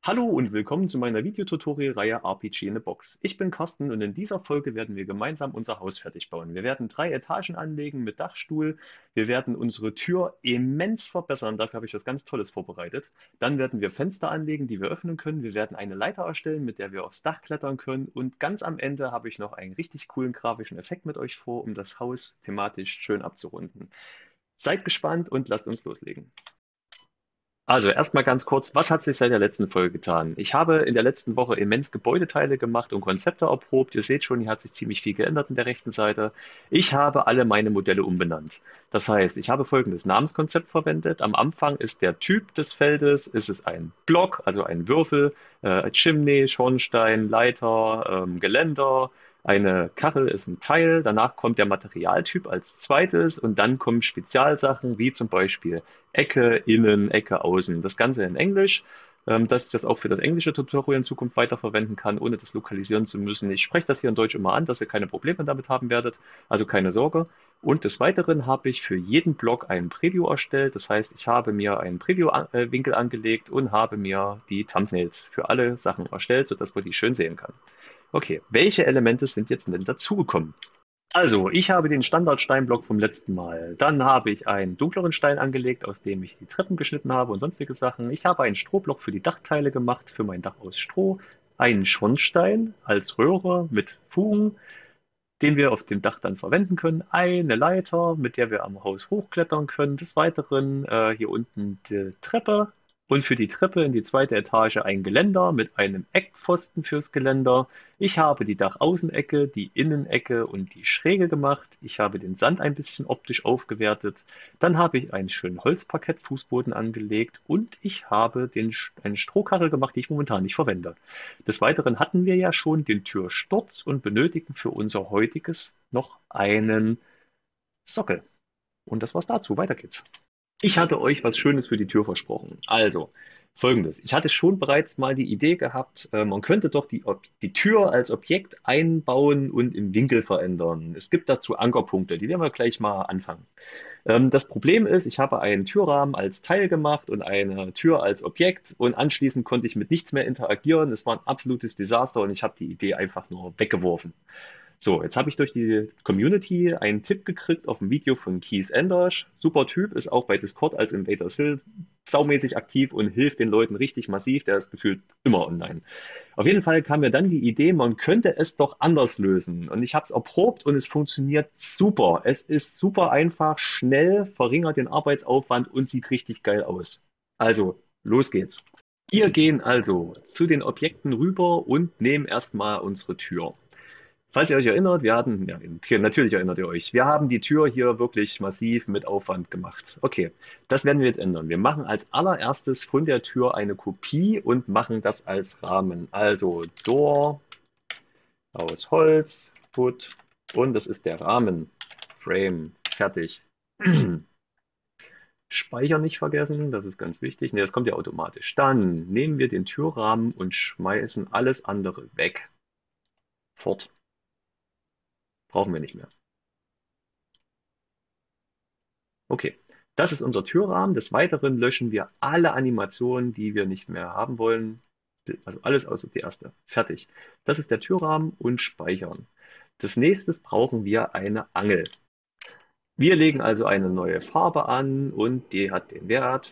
Hallo und willkommen zu meiner Videotutorial-Reihe RPG in a Box. Ich bin Carsten und in dieser Folge werden wir gemeinsam unser Haus fertig bauen. Wir werden 3 Etagen anlegen mit Dachstuhl. Wir werden unsere Tür immens verbessern. Dafür habe ich was ganz Tolles vorbereitet. Dann werden wir Fenster anlegen, die wir öffnen können. Wir werden eine Leiter erstellen, mit der wir aufs Dach klettern können. Und ganz am Ende habe ich noch einen richtig coolen grafischen Effekt mit euch vor, um das Haus thematisch schön abzurunden. Seid gespannt und lasst uns loslegen. Also erstmal ganz kurz, was hat sich seit der letzten Folge getan? Ich habe in der letzten Woche immens Gebäudeteile gemacht und Konzepte erprobt. Ihr seht schon, hier hat sich ziemlich viel geändert in der rechten Seite. Ich habe alle meine Modelle umbenannt. Das heißt, ich habe folgendes Namenskonzept verwendet. Am Anfang ist der Typ des Feldes, ist es ein Block, also ein Würfel, Chimney, Schornstein, Leiter, Geländer. Eine Kachel ist ein Teil, danach kommt der Materialtyp als zweites und dann kommen Spezialsachen wie zum Beispiel Ecke, innen, Ecke, außen. Das Ganze in Englisch, dass ich das auch für das englische Tutorial in Zukunft weiterverwenden kann, ohne das lokalisieren zu müssen. Ich spreche das hier in Deutsch immer an, dass ihr keine Probleme damit haben werdet, also keine Sorge. Und des Weiteren habe ich für jeden Blog ein Preview erstellt. Das heißt, ich habe mir einen Preview-Winkel angelegt und habe mir die Thumbnails für alle Sachen erstellt, sodass man die schön sehen kann. Okay, welche Elemente sind jetzt denn dazugekommen? Also, ich habe den Standardsteinblock vom letzten Mal. Dann habe ich einen dunkleren Stein angelegt, aus dem ich die Treppen geschnitten habe und sonstige Sachen. Ich habe einen Strohblock für die Dachteile gemacht, für mein Dach aus Stroh. Einen Schornstein als Röhre mit Fugen, den wir auf dem Dach dann verwenden können. Eine Leiter, mit der wir am Haus hochklettern können. Des Weiteren hier unten die Treppe. Und für die Treppe in die zweite Etage ein Geländer mit einem Eckpfosten fürs Geländer. Ich habe die Dachaußenecke, die Innenecke und die Schräge gemacht. Ich habe den Sand ein bisschen optisch aufgewertet. Dann habe ich einen schönen Holzparkettfußboden angelegt und ich habe eine Strohkarre gemacht, die ich momentan nicht verwende. Des Weiteren hatten wir ja schon den Türsturz und benötigen für unser heutiges noch einen Sockel. Und das war's dazu. Weiter geht's. Ich hatte euch was Schönes für die Tür versprochen. Also, folgendes. Ich hatte schon bereits mal die Idee gehabt, man könnte doch die Tür als Objekt einbauen und im Winkel verändern. Es gibt dazu Ankerpunkte, die werden wir gleich mal anfangen. Das Problem ist, ich habe einen Türrahmen als Teil gemacht und eine Tür als Objekt und anschließend konnte ich mit nichts mehr interagieren. Es war ein absolutes Desaster und ich habe die Idee einfach nur weggeworfen. So, jetzt habe ich durch die Community einen Tipp gekriegt auf ein Video von Keith Enders. Super Typ, ist auch bei Discord als Invader Sil saumäßig aktiv und hilft den Leuten richtig massiv. Der ist gefühlt immer online. Auf jeden Fall kam mir dann die Idee, man könnte es doch anders lösen. Und ich habe es erprobt und es funktioniert super. Es ist super einfach, schnell, verringert den Arbeitsaufwand und sieht richtig geil aus. Also, los geht's. Wir gehen also zu den Objekten rüber und nehmen erstmal unsere Tür. Falls ihr euch erinnert, wir hatten, ja, hier, natürlich erinnert ihr euch, wir haben die Tür hier wirklich massiv mit Aufwand gemacht. Okay, das werden wir jetzt ändern. Wir machen als allererstes von der Tür eine Kopie und machen das als Rahmen. Also Door aus Holz, Put und das ist der Rahmen. Frame, fertig. Speichern nicht vergessen, das ist ganz wichtig. Ne, das kommt ja automatisch. Dann nehmen wir den Türrahmen und schmeißen alles andere weg. Fort. Brauchen wir nicht mehr. Okay, das ist unser Türrahmen. Des Weiteren löschen wir alle Animationen, die wir nicht mehr haben wollen. Also alles außer die erste. Fertig. Das ist der Türrahmen und speichern. Des nächstes brauchen wir eine Angel. Wir legen also eine neue Farbe an und die hat den Wert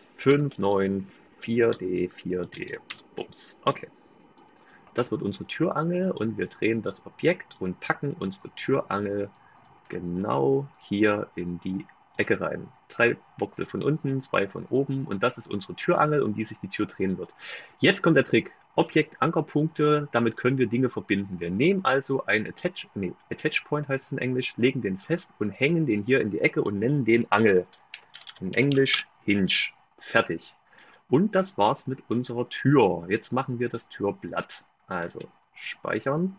594D4D. Bums. Okay. Das wird unsere Türangel und wir drehen das Objekt und packen unsere Türangel genau hier in die Ecke rein. 3 Voxel von unten, 2 von oben und das ist unsere Türangel, um die sich die Tür drehen wird. Jetzt kommt der Trick. Objekt Ankerpunkte, damit können wir Dinge verbinden. Wir nehmen also ein Attach Point heißt es in Englisch, legen den fest und hängen den hier in die Ecke und nennen den Angel. In Englisch Hinge. Fertig. Und das war's mit unserer Tür. Jetzt machen wir das Türblatt. Also speichern.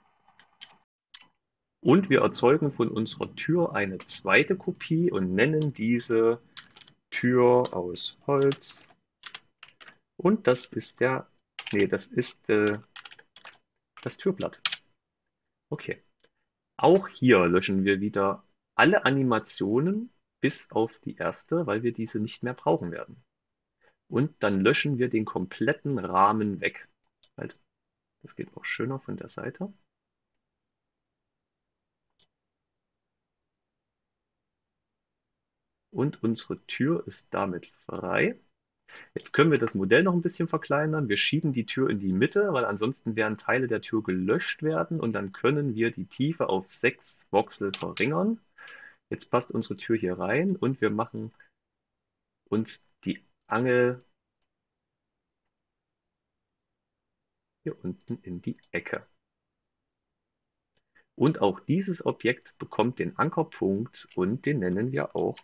Und wir erzeugen von unserer Tür eine zweite Kopie und nennen diese Tür aus Holz. Und das ist das ist das Türblatt. Okay. Auch hier löschen wir wieder alle Animationen bis auf die erste, weil wir diese nicht mehr brauchen werden. Und dann löschen wir den kompletten Rahmen weg. Halt, das geht auch schöner von der Seite. Und unsere Tür ist damit frei. Jetzt können wir das Modell noch ein bisschen verkleinern. Wir schieben die Tür in die Mitte, weil ansonsten werden Teile der Tür gelöscht werden und dann können wir die Tiefe auf 6 Voxel verringern. Jetzt passt unsere Tür hier rein und wir machen uns die Angel hier unten in die Ecke. Und auch dieses Objekt bekommt den Ankerpunkt und den nennen wir auch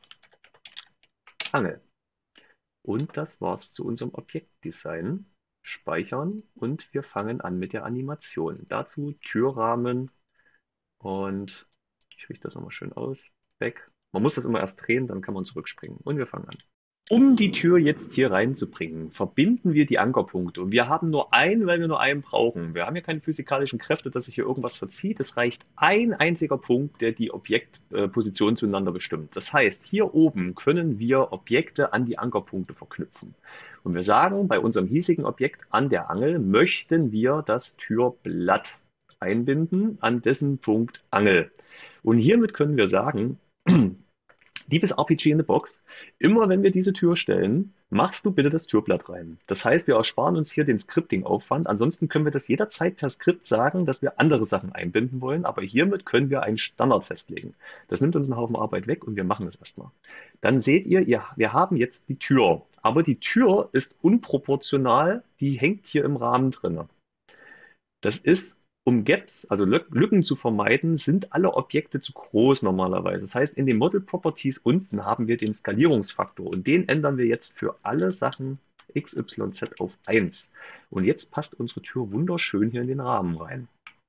Angel. Und das war's zu unserem Objektdesign. Speichern und wir fangen an mit der Animation. Dazu Türrahmen und ich richte das nochmal schön aus. Weg. Man muss das immer erst drehen, dann kann man zurückspringen. Und wir fangen an. Um die Tür jetzt hier reinzubringen, verbinden wir die Ankerpunkte. Und wir haben nur einen, weil wir nur einen brauchen. Wir haben ja keine physikalischen Kräfte, dass sich hier irgendwas verzieht. Es reicht ein einziger Punkt, der die Objektposition zueinander bestimmt. Das heißt, hier oben können wir Objekte an die Ankerpunkte verknüpfen. Und wir sagen, bei unserem hiesigen Objekt an der Angel möchten wir das Türblatt einbinden an dessen Punkt Angel. Und hiermit können wir sagen, liebes RPG in the Box, immer wenn wir diese Tür stellen, machst du bitte das Türblatt rein. Das heißt, wir ersparen uns hier den Scripting-Aufwand. Ansonsten können wir das jederzeit per Skript sagen, dass wir andere Sachen einbinden wollen, aber hiermit können wir einen Standard festlegen. Das nimmt uns einen Haufen Arbeit weg und wir machen das erstmal. Dann seht ihr, wir haben jetzt die Tür, aber die Tür ist unproportional, die hängt hier im Rahmen drin. Das ist, um Gaps, also Lücken zu vermeiden, sind alle Objekte zu groß normalerweise. Das heißt, in den Model Properties unten haben wir den Skalierungsfaktor und den ändern wir jetzt für alle Sachen XYZ auf 1. Und jetzt passt unsere Tür wunderschön hier in den Rahmen rein.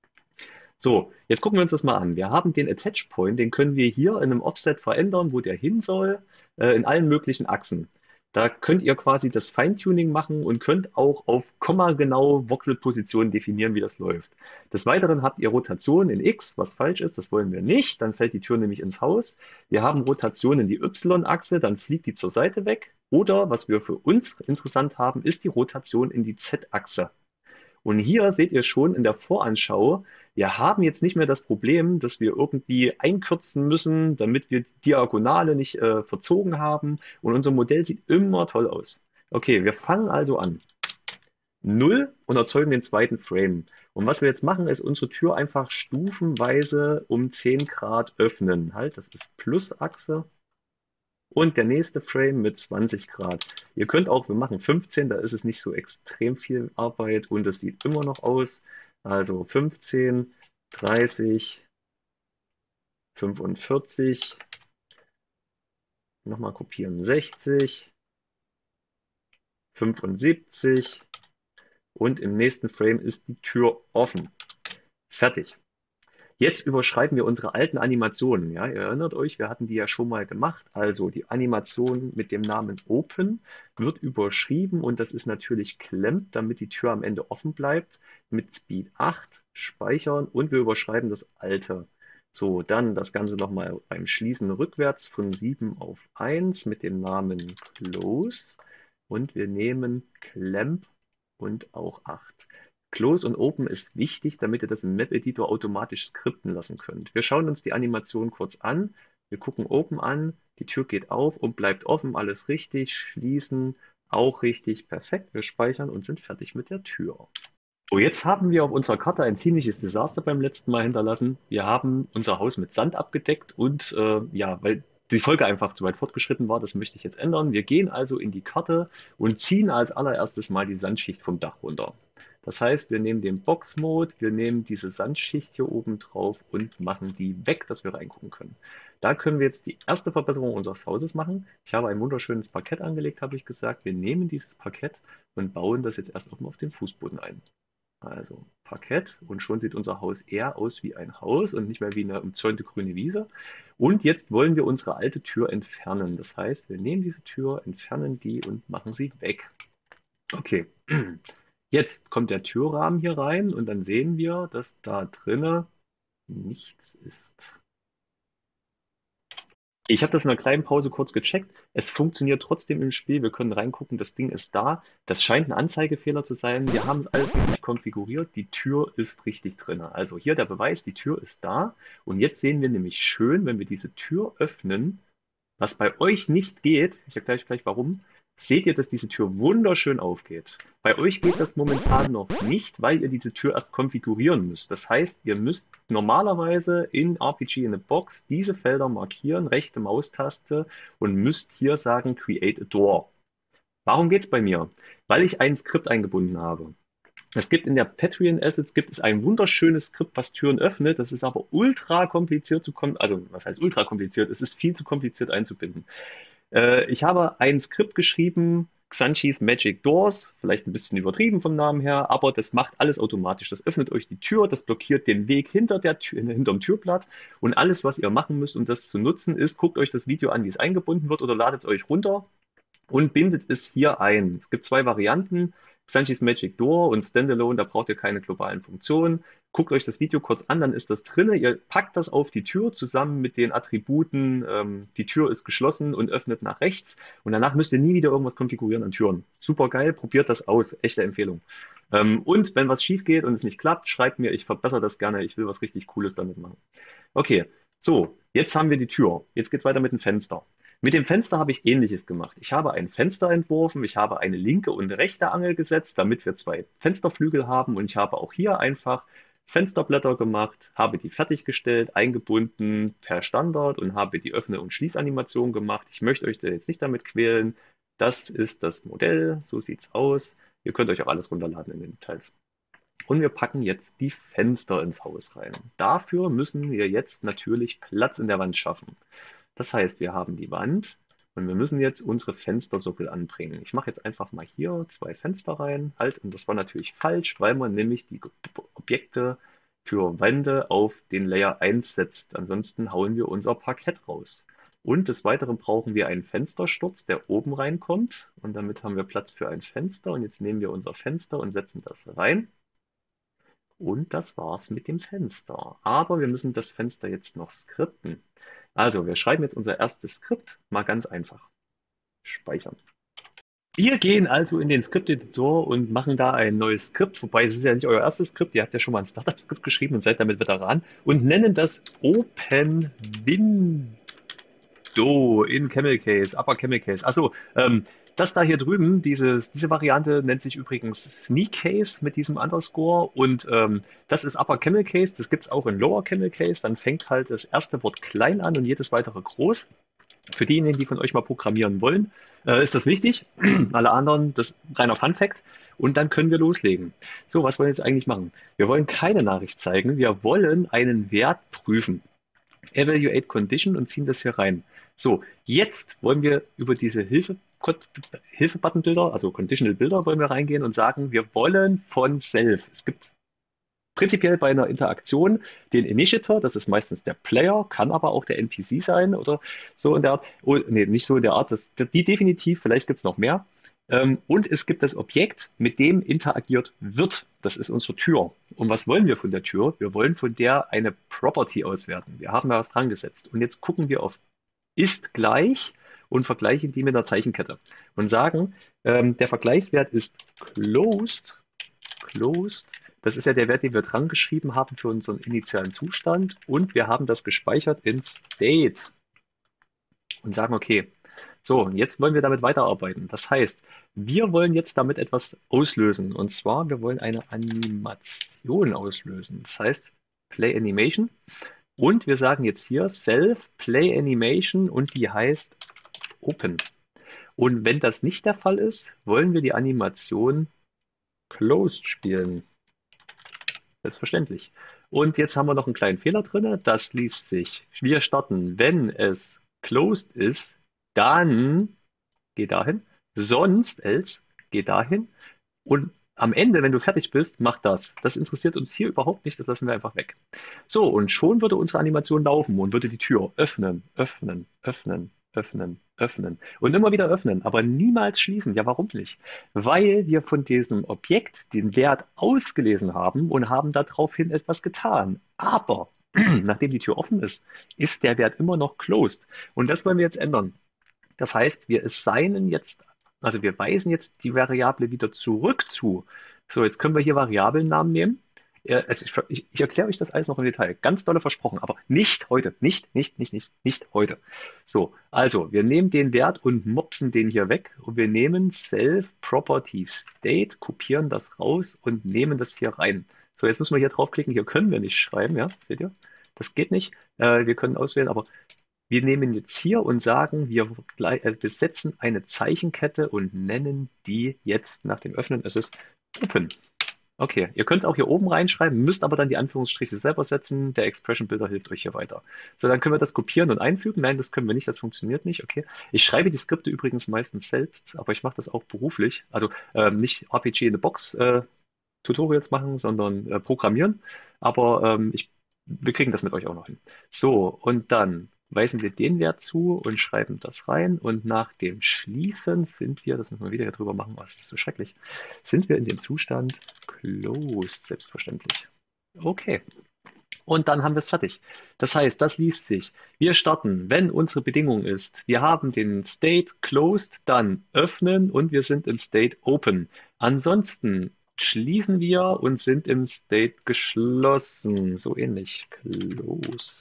So, jetzt gucken wir uns das mal an. Wir haben den Attach Point, den können wir hier in einem Offset verändern, wo der hin soll, in allen möglichen Achsen. Da könnt ihr quasi das Feintuning machen und könnt auch auf komma-genau Voxelpositionen definieren, wie das läuft. Des Weiteren habt ihr Rotation in X, was falsch ist, das wollen wir nicht. Dann fällt die Tür nämlich ins Haus. Wir haben Rotation in die Y-Achse, dann fliegt die zur Seite weg. Oder, was wir für uns interessant haben, ist die Rotation in die Z-Achse. Und hier seht ihr schon in der Voranschau, wir haben jetzt nicht mehr das Problem, dass wir irgendwie einkürzen müssen, damit wir die Diagonale nicht verzogen haben. Und unser Modell sieht immer toll aus. Okay, wir fangen also an. 0 und erzeugen den zweiten Frame. Und was wir jetzt machen, ist unsere Tür einfach stufenweise um 10 Grad öffnen. Halt, das ist Plusachse. Und der nächste Frame mit 20 Grad. Ihr könnt auch, wir machen 15, da ist es nicht so extrem viel Arbeit und es sieht immer noch aus. Also 15, 30, 45, nochmal kopieren, 60, 75 und im nächsten Frame ist die Tür offen. Fertig. Jetzt überschreiben wir unsere alten Animationen. Ja, ihr erinnert euch, wir hatten die ja schon mal gemacht. Also die Animation mit dem Namen Open wird überschrieben und das ist natürlich klemmt, damit die Tür am Ende offen bleibt. Mit Speed 8 speichern und wir überschreiben das alte. So, dann das Ganze nochmal beim Schließen rückwärts von 7 auf 1 mit dem Namen Close und wir nehmen Clamp und auch 8. Close und Open ist wichtig, damit ihr das im Map-Editor automatisch skripten lassen könnt. Wir schauen uns die Animation kurz an. Wir gucken Open an, die Tür geht auf und bleibt offen, alles richtig. Schließen, auch richtig, perfekt. Wir speichern und sind fertig mit der Tür. So, jetzt haben wir auf unserer Karte ein ziemliches Desaster beim letzten Mal hinterlassen. Wir haben unser Haus mit Sand abgedeckt und ja, weil die Folge einfach zu weit fortgeschritten war, das möchte ich jetzt ändern. Wir gehen also in die Karte und ziehen als allererstes mal die Sandschicht vom Dach runter. Das heißt, wir nehmen den Box-Mode, wir nehmen diese Sandschicht hier oben drauf und machen die weg, dass wir reingucken können. Da können wir jetzt die erste Verbesserung unseres Hauses machen. Ich habe ein wunderschönes Parkett angelegt, habe ich gesagt. Wir nehmen dieses Parkett und bauen das jetzt erst auf den Fußboden ein. Also Parkett und schon sieht unser Haus eher aus wie ein Haus und nicht mehr wie eine umzäunte grüne Wiese. Und jetzt wollen wir unsere alte Tür entfernen. Das heißt, wir nehmen diese Tür, entfernen die und machen sie weg. Okay, jetzt kommt der Türrahmen hier rein und dann sehen wir, dass da drinne nichts ist. Ich habe das in einer kleinen Pause kurz gecheckt. Es funktioniert trotzdem im Spiel. Wir können reingucken, das Ding ist da. Das scheint ein Anzeigefehler zu sein. Wir haben es alles richtig konfiguriert. Die Tür ist richtig drin. Also hier der Beweis, die Tür ist da. Und jetzt sehen wir nämlich schön, wenn wir diese Tür öffnen, was bei euch nicht geht, ich erkläre euch gleich warum, seht ihr, dass diese Tür wunderschön aufgeht. Bei euch geht das momentan noch nicht, weil ihr diese Tür erst konfigurieren müsst. Das heißt, ihr müsst normalerweise in RPG in a Box diese Felder markieren, rechte Maustaste und müsst hier sagen Create a Door. Warum geht's bei mir? Weil ich ein Skript eingebunden habe. Es gibt in der Patreon Assets gibt es ein wunderschönes Skript, was Türen öffnet. Das ist aber ultra kompliziert also was heißt ultra kompliziert? Es ist viel zu kompliziert einzubinden. Ich habe ein Skript geschrieben, Xanchis Magic Doors, vielleicht ein bisschen übertrieben vom Namen her, aber das macht alles automatisch. Das öffnet euch die Tür, das blockiert den Weg hinter der Tür, hinterm Türblatt und alles, was ihr machen müsst, um das zu nutzen, ist, guckt euch das Video an, wie es eingebunden wird oder ladet es euch runter und bindet es hier ein. Es gibt zwei Varianten, Xanchis Magic Door und Standalone, da braucht ihr keine globalen Funktionen. Guckt euch das Video kurz an, dann ist das drinne. Ihr packt das auf die Tür zusammen mit den Attributen. Die Tür ist geschlossen und öffnet nach rechts. Und danach müsst ihr nie wieder irgendwas konfigurieren an Türen. Super geil, probiert das aus. Echte Empfehlung. Und wenn was schief geht und es nicht klappt, schreibt mir, ich verbessere das gerne. Ich will was richtig Cooles damit machen. Okay, so, jetzt haben wir die Tür. Jetzt geht weiter mit dem Fenster. Mit dem Fenster habe ich Ähnliches gemacht. Ich habe ein Fenster entworfen, ich habe eine linke und rechte Angel gesetzt, damit wir zwei Fensterflügel haben und ich habe auch hier einfach Fensterblätter gemacht, habe die fertiggestellt, eingebunden per Standard und habe die Öffne- und Schließanimation gemacht. Ich möchte euch da jetzt nicht damit quälen. Das ist das Modell, so sieht's aus. Ihr könnt euch auch alles runterladen in den Details. Und wir packen jetzt die Fenster ins Haus rein. Dafür müssen wir jetzt natürlich Platz in der Wand schaffen. Das heißt, wir haben die Wand und wir müssen jetzt unsere Fenstersockel anbringen. Ich mache jetzt einfach mal hier zwei Fenster rein. Halt, und das war natürlich falsch, weil man nämlich die Objekte für Wände auf den Layer 1 setzt. Ansonsten hauen wir unser Parkett raus. Und des Weiteren brauchen wir einen Fenstersturz, der oben reinkommt. Und damit haben wir Platz für ein Fenster. Und jetzt nehmen wir unser Fenster und setzen das rein. Und das war's mit dem Fenster. Aber wir müssen das Fenster jetzt noch skripten. Also, wir schreiben jetzt unser erstes Skript mal ganz einfach. Speichern. Wir gehen also in den Skript-Editor und machen da ein neues Skript, wobei es ist ja nicht euer erstes Skript, ihr habt ja schon mal ein Startup-Skript geschrieben und seid damit Veteran und nennen das Open Window in Camel Case, Upper Camel Case. Also, das da hier drüben, diese Variante nennt sich übrigens Sneak Case mit diesem Underscore und das ist Upper Camel Case, das gibt es auch in Lower Camel Case, dann fängt halt das erste Wort klein an und jedes weitere groß. Für diejenigen, die von euch mal programmieren wollen, ist das wichtig. Alle anderen, das ist reiner Fun Fact. Und dann können wir loslegen. So, was wollen wir jetzt eigentlich machen? Wir wollen keine Nachricht zeigen, wir wollen einen Wert prüfen. Evaluate Condition und ziehen das hier rein. So, jetzt wollen wir über diese Hilfe-Button-Bilder, also Conditional Bilder, wollen wir reingehen und sagen, wir wollen von Self. Es gibt prinzipiell bei einer Interaktion den Initiator, das ist meistens der Player, kann aber auch der NPC sein oder so in der Art. Oh, nee, nicht so in der Art, die definitiv, vielleicht gibt es noch mehr. Und es gibt das Objekt, mit dem interagiert wird. Das ist unsere Tür. Und was wollen wir von der Tür? Wir wollen von der eine Property auswerten. Wir haben da was dran gesetzt. Und jetzt gucken wir auf ist gleich und vergleichen die mit einer Zeichenkette und sagen, der Vergleichswert ist closed. Das ist ja der Wert, den wir dran geschrieben haben für unseren initialen Zustand. Und wir haben das gespeichert in State und sagen, okay, so, jetzt wollen wir damit weiterarbeiten. Das heißt, wir wollen jetzt damit etwas auslösen. Und zwar, wir wollen eine Animation auslösen. Das heißt, Play Animation. Und wir sagen jetzt hier Self Play Animation und die heißt Open. Und wenn das nicht der Fall ist, wollen wir die Animation Closed spielen. Selbstverständlich. Und jetzt haben wir noch einen kleinen Fehler drin. Das liest sich. Wir starten, wenn es closed ist, dann geh dahin. Sonst, else, geh dahin. Und am Ende, wenn du fertig bist, mach das. Das interessiert uns hier überhaupt nicht. Das lassen wir einfach weg. So, und schon würde unsere Animation laufen und würde die Tür öffnen, öffnen, öffnen, öffnen, öffnen und immer wieder öffnen, aber niemals schließen. Ja, warum nicht? Weil wir von diesem Objekt den Wert ausgelesen haben und haben daraufhin etwas getan. Aber nachdem die Tür offen ist der Wert immer noch closed. Und das wollen wir jetzt ändern. Das heißt, wir assignen jetzt, also wir weisen jetzt die Variable wieder zurück zu. So, jetzt können wir hier Variablennamen nehmen. Ich erkläre euch das alles noch im Detail. Ganz dolle versprochen, aber nicht heute. Nicht heute. So, also wir nehmen den Wert und mopsen den hier weg und wir nehmen Self Property State, kopieren das raus und nehmen das hier rein. So, jetzt müssen wir hier draufklicken. Hier können wir nicht schreiben, ja, seht ihr? Das geht nicht. Wir können auswählen, aber wir nehmen jetzt hier und sagen, wir setzen eine Zeichenkette und nennen die jetzt nach dem Öffnen, es ist Open. Okay, ihr könnt es auch hier oben reinschreiben, müsst aber dann die Anführungsstriche selber setzen. Der Expression Builder hilft euch hier weiter. So, dann können wir das kopieren und einfügen. Nein, das können wir nicht, das funktioniert nicht. Okay. Ich schreibe die Skripte übrigens meistens selbst, aber ich mache das auch beruflich. Also nicht RPG in the Box Tutorials machen, sondern programmieren. Aber wir kriegen das mit euch auch noch hin. So, und dann weisen wir den Wert zu und schreiben das rein. Und nach dem Schließen sind wir, das müssen wir wieder hier drüber machen, was ist so schrecklich, sind wir in dem Zustand closed, selbstverständlich. Okay. Und dann haben wir es fertig. Das heißt, das liest sich. Wir starten, wenn unsere Bedingung ist, wir haben den State closed, dann öffnen und wir sind im State open. Ansonsten schließen wir und sind im State geschlossen. So ähnlich. Closed.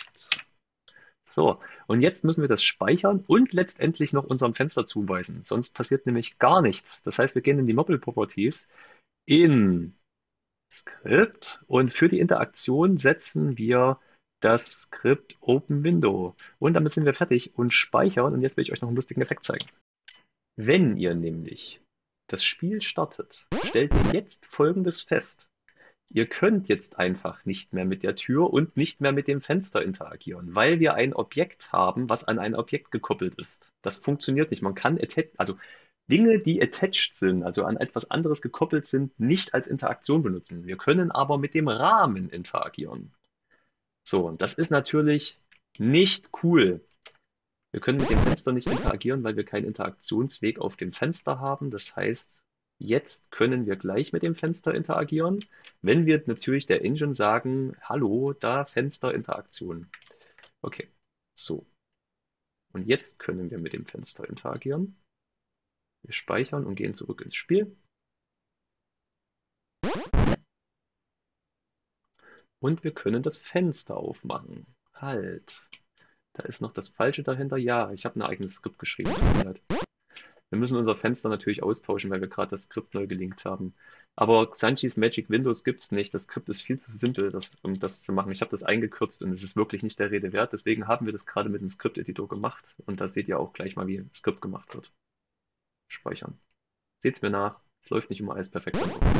So, und jetzt müssen wir das speichern und letztendlich noch unserem Fenster zuweisen. Sonst passiert nämlich gar nichts. Das heißt, wir gehen in die Mobile Properties, in Skript und für die Interaktion setzen wir das Skript Open Window. Und damit sind wir fertig und speichern. Und jetzt will ich euch noch einen lustigen Effekt zeigen. Wenn ihr nämlich das Spiel startet, stellt ihr jetzt Folgendes fest. Ihr könnt jetzt einfach nicht mehr mit der Tür und nicht mehr mit dem Fenster interagieren, weil wir ein Objekt haben, was an ein Objekt gekoppelt ist. Das funktioniert nicht. Man kann also Dinge, die attached sind, also an etwas anderes gekoppelt sind, nicht als Interaktion benutzen. Wir können aber mit dem Rahmen interagieren. So, und das ist natürlich nicht cool. Wir können mit dem Fenster nicht interagieren, weil wir keinen Interaktionsweg auf dem Fenster haben. Das heißt, jetzt können wir gleich mit dem Fenster interagieren, wenn wir natürlich der Engine sagen, hallo, da Fenster Interaktion. Okay, so. Und jetzt können wir mit dem Fenster interagieren. Wir speichern und gehen zurück ins Spiel. Und wir können das Fenster aufmachen. Halt. Da ist noch das Falsche dahinter. Ja, ich habe ein eigenes Skript geschrieben. Wir müssen unser Fenster natürlich austauschen, weil wir gerade das Skript neu gelinkt haben. Aber Xanchis Magic Windows gibt es nicht. Das Skript ist viel zu simpel, um das zu machen. Ich habe das eingekürzt und es ist wirklich nicht der Rede wert. Deswegen haben wir das gerade mit dem Skript-Editor gemacht. Und da seht ihr auch gleich mal, wie ein Skript gemacht wird. Speichern. Seht's mir nach. Es läuft nicht immer alles perfekt.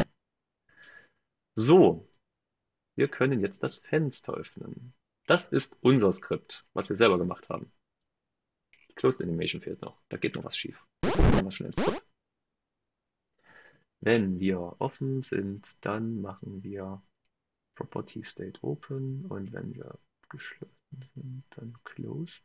So, wir können jetzt das Fenster öffnen. Das ist unser Skript, was wir selber gemacht haben. Closed Animation fehlt noch. Da geht noch was schief. Gucken wir mal schnell ins Skript. Wenn wir offen sind, dann machen wir Property State Open und wenn wir geschlossen sind, dann Closed.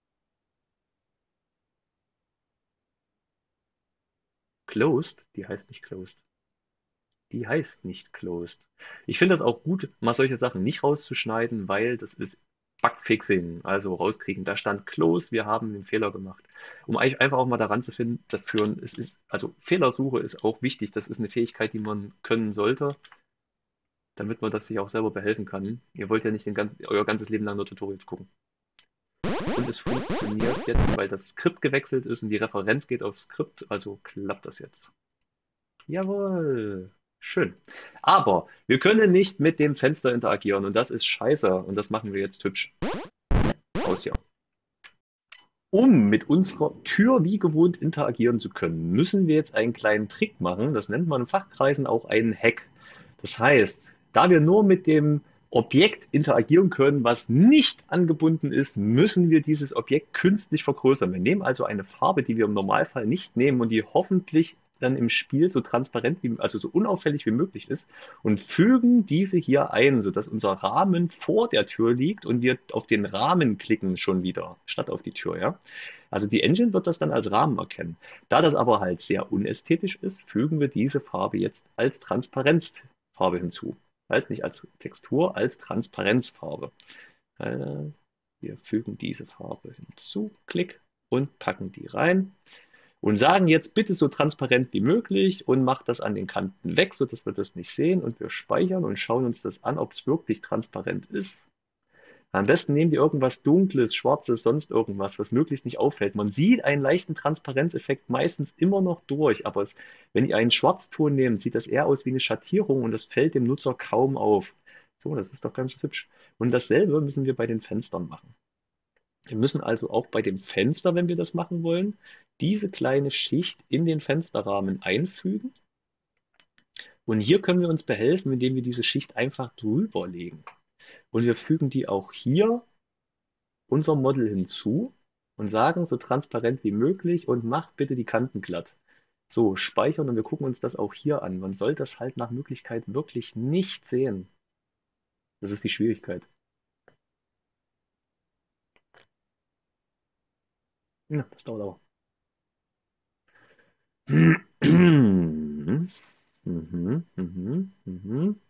Closed? Die heißt nicht Closed. Die heißt nicht Closed. Ich finde das auch gut, mal solche Sachen nicht rauszuschneiden, weil das ist Bugfixing, also rauskriegen. Da stand Close, wir haben den Fehler gemacht. Um euch einfach auch mal daran zu führen, also Fehlersuche ist auch wichtig. Das ist eine Fähigkeit, die man können sollte, damit man das sich auch selber behelfen kann. Ihr wollt ja nicht euer ganzes Leben lang nur Tutorials gucken. Und es funktioniert jetzt, weil das Skript gewechselt ist und die Referenz geht aufs Skript, also klappt das jetzt. Jawohl. Schön. Aber wir können nicht mit dem Fenster interagieren und das ist scheiße und das machen wir jetzt hübsch. Aus hier. Um mit unserer Tür wie gewohnt interagieren zu können, müssen wir jetzt einen kleinen Trick machen. Das nennt man in Fachkreisen auch einen Hack. Das heißt, da wir nur mit dem Objekt interagieren können, was nicht angebunden ist, müssen wir dieses Objekt künstlich vergrößern. Wir nehmen also eine Farbe, die wir im Normalfall nicht nehmen und die hoffentlich dann im Spiel so transparent also so unauffällig wie möglich ist und fügen diese hier ein, sodass unser Rahmen vor der Tür liegt und wir auf den Rahmen klicken schon wieder, statt auf die Tür, ja. Also die Engine wird das dann als Rahmen erkennen. Da das aber halt sehr unästhetisch ist, fügen wir diese Farbe jetzt als Transparenzfarbe hinzu. Halt nicht als Textur, als Transparenzfarbe. Wir fügen diese Farbe hinzu, Klick, und packen die rein. Und sagen jetzt bitte so transparent wie möglich und macht das an den Kanten weg, sodass wir das nicht sehen. Und wir speichern und schauen uns das an, ob es wirklich transparent ist. Am besten nehmen wir irgendwas Dunkles, Schwarzes, sonst irgendwas, was möglichst nicht auffällt. Man sieht einen leichten Transparenzeffekt meistens immer noch durch, aber wenn ihr einen Schwarzton nehmt, sieht das eher aus wie eine Schattierung und das fällt dem Nutzer kaum auf. So, das ist doch ganz hübsch. Und dasselbe müssen wir bei den Fenstern machen. Wir müssen also auch bei dem Fenster, wenn wir das machen wollen, diese kleine Schicht in den Fensterrahmen einfügen. Und hier können wir uns behelfen, indem wir diese Schicht einfach drüber legen. Und wir fügen die auch hier unser Model hinzu und sagen so transparent wie möglich und mach bitte die Kanten glatt. So, speichern und wir gucken uns das auch hier an. Man soll das halt nach Möglichkeit wirklich nicht sehen. Das ist die Schwierigkeit. Ja, das dauert aber. Mhm, mhm, mhm, mhm.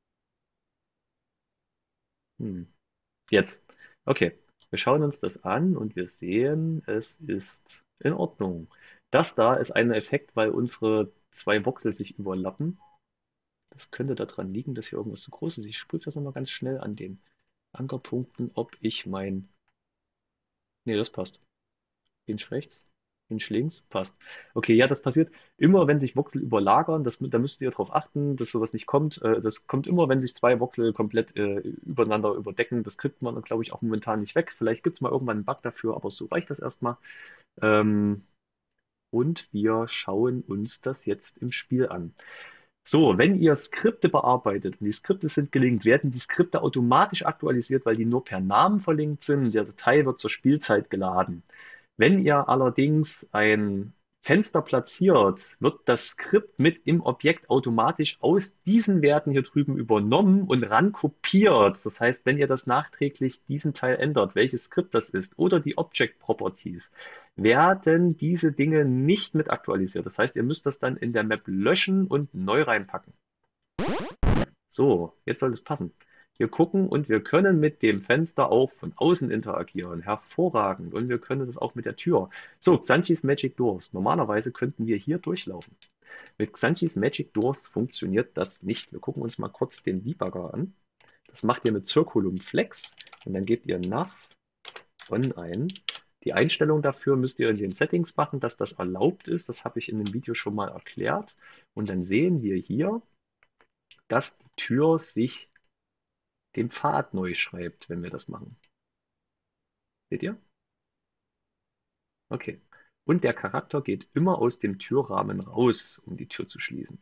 Hm. Jetzt. Okay. Wir schauen uns das an und wir sehen, es ist in Ordnung. Das da ist ein Effekt, weil unsere zwei Voxel sich überlappen. Das könnte daran liegen, dass hier irgendwas zu groß ist. Ich prüfe das nochmal ganz schnell an den Ankerpunkten, ob ich mein... Nee, das passt. Hinsch rechts, Hinsch links, passt. Okay, ja, das passiert immer, wenn sich Voxel überlagern. Da müsst ihr darauf achten, dass sowas nicht kommt. Das kommt immer, wenn sich zwei Voxel komplett übereinander überdecken. Das kriegt man, glaube ich, auch momentan nicht weg. Vielleicht gibt es mal irgendwann einen Bug dafür, aber so reicht das erstmal. Ähm, und wir schauen uns das jetzt im Spiel an. So, wenn ihr Skripte bearbeitet und die Skripte sind gelinkt, werden die Skripte automatisch aktualisiert, weil die nur per Namen verlinkt sind und die Datei wird zur Spielzeit geladen. Wenn ihr allerdings ein Fenster platziert, wird das Skript mit im Objekt automatisch aus diesen Werten hier drüben übernommen und ran kopiert. Das heißt, wenn ihr das nachträglich diesen Teil ändert, welches Skript das ist, oder die Object Properties, werden diese Dinge nicht mit aktualisiert. Das heißt, ihr müsst das dann in der Map löschen und neu reinpacken. So, jetzt soll es passen. Wir gucken und wir können mit dem Fenster auch von außen interagieren. Hervorragend. Und wir können das auch mit der Tür. So, Xanchis Magic Doors. Normalerweise könnten wir hier durchlaufen. Mit Xanchis Magic Doors funktioniert das nicht. Wir gucken uns mal kurz den Debugger an. Das macht ihr mit Circulum Flex. Und dann gebt ihr nav on ein. Die Einstellung dafür müsst ihr in den Settings machen, dass das erlaubt ist. Das habe ich in dem Video schon mal erklärt. Und dann sehen wir hier, dass die Tür sich den Pfad neu schreibt, wenn wir das machen. Seht ihr? Okay. Und der Charakter geht immer aus dem Türrahmen raus, um die Tür zu schließen.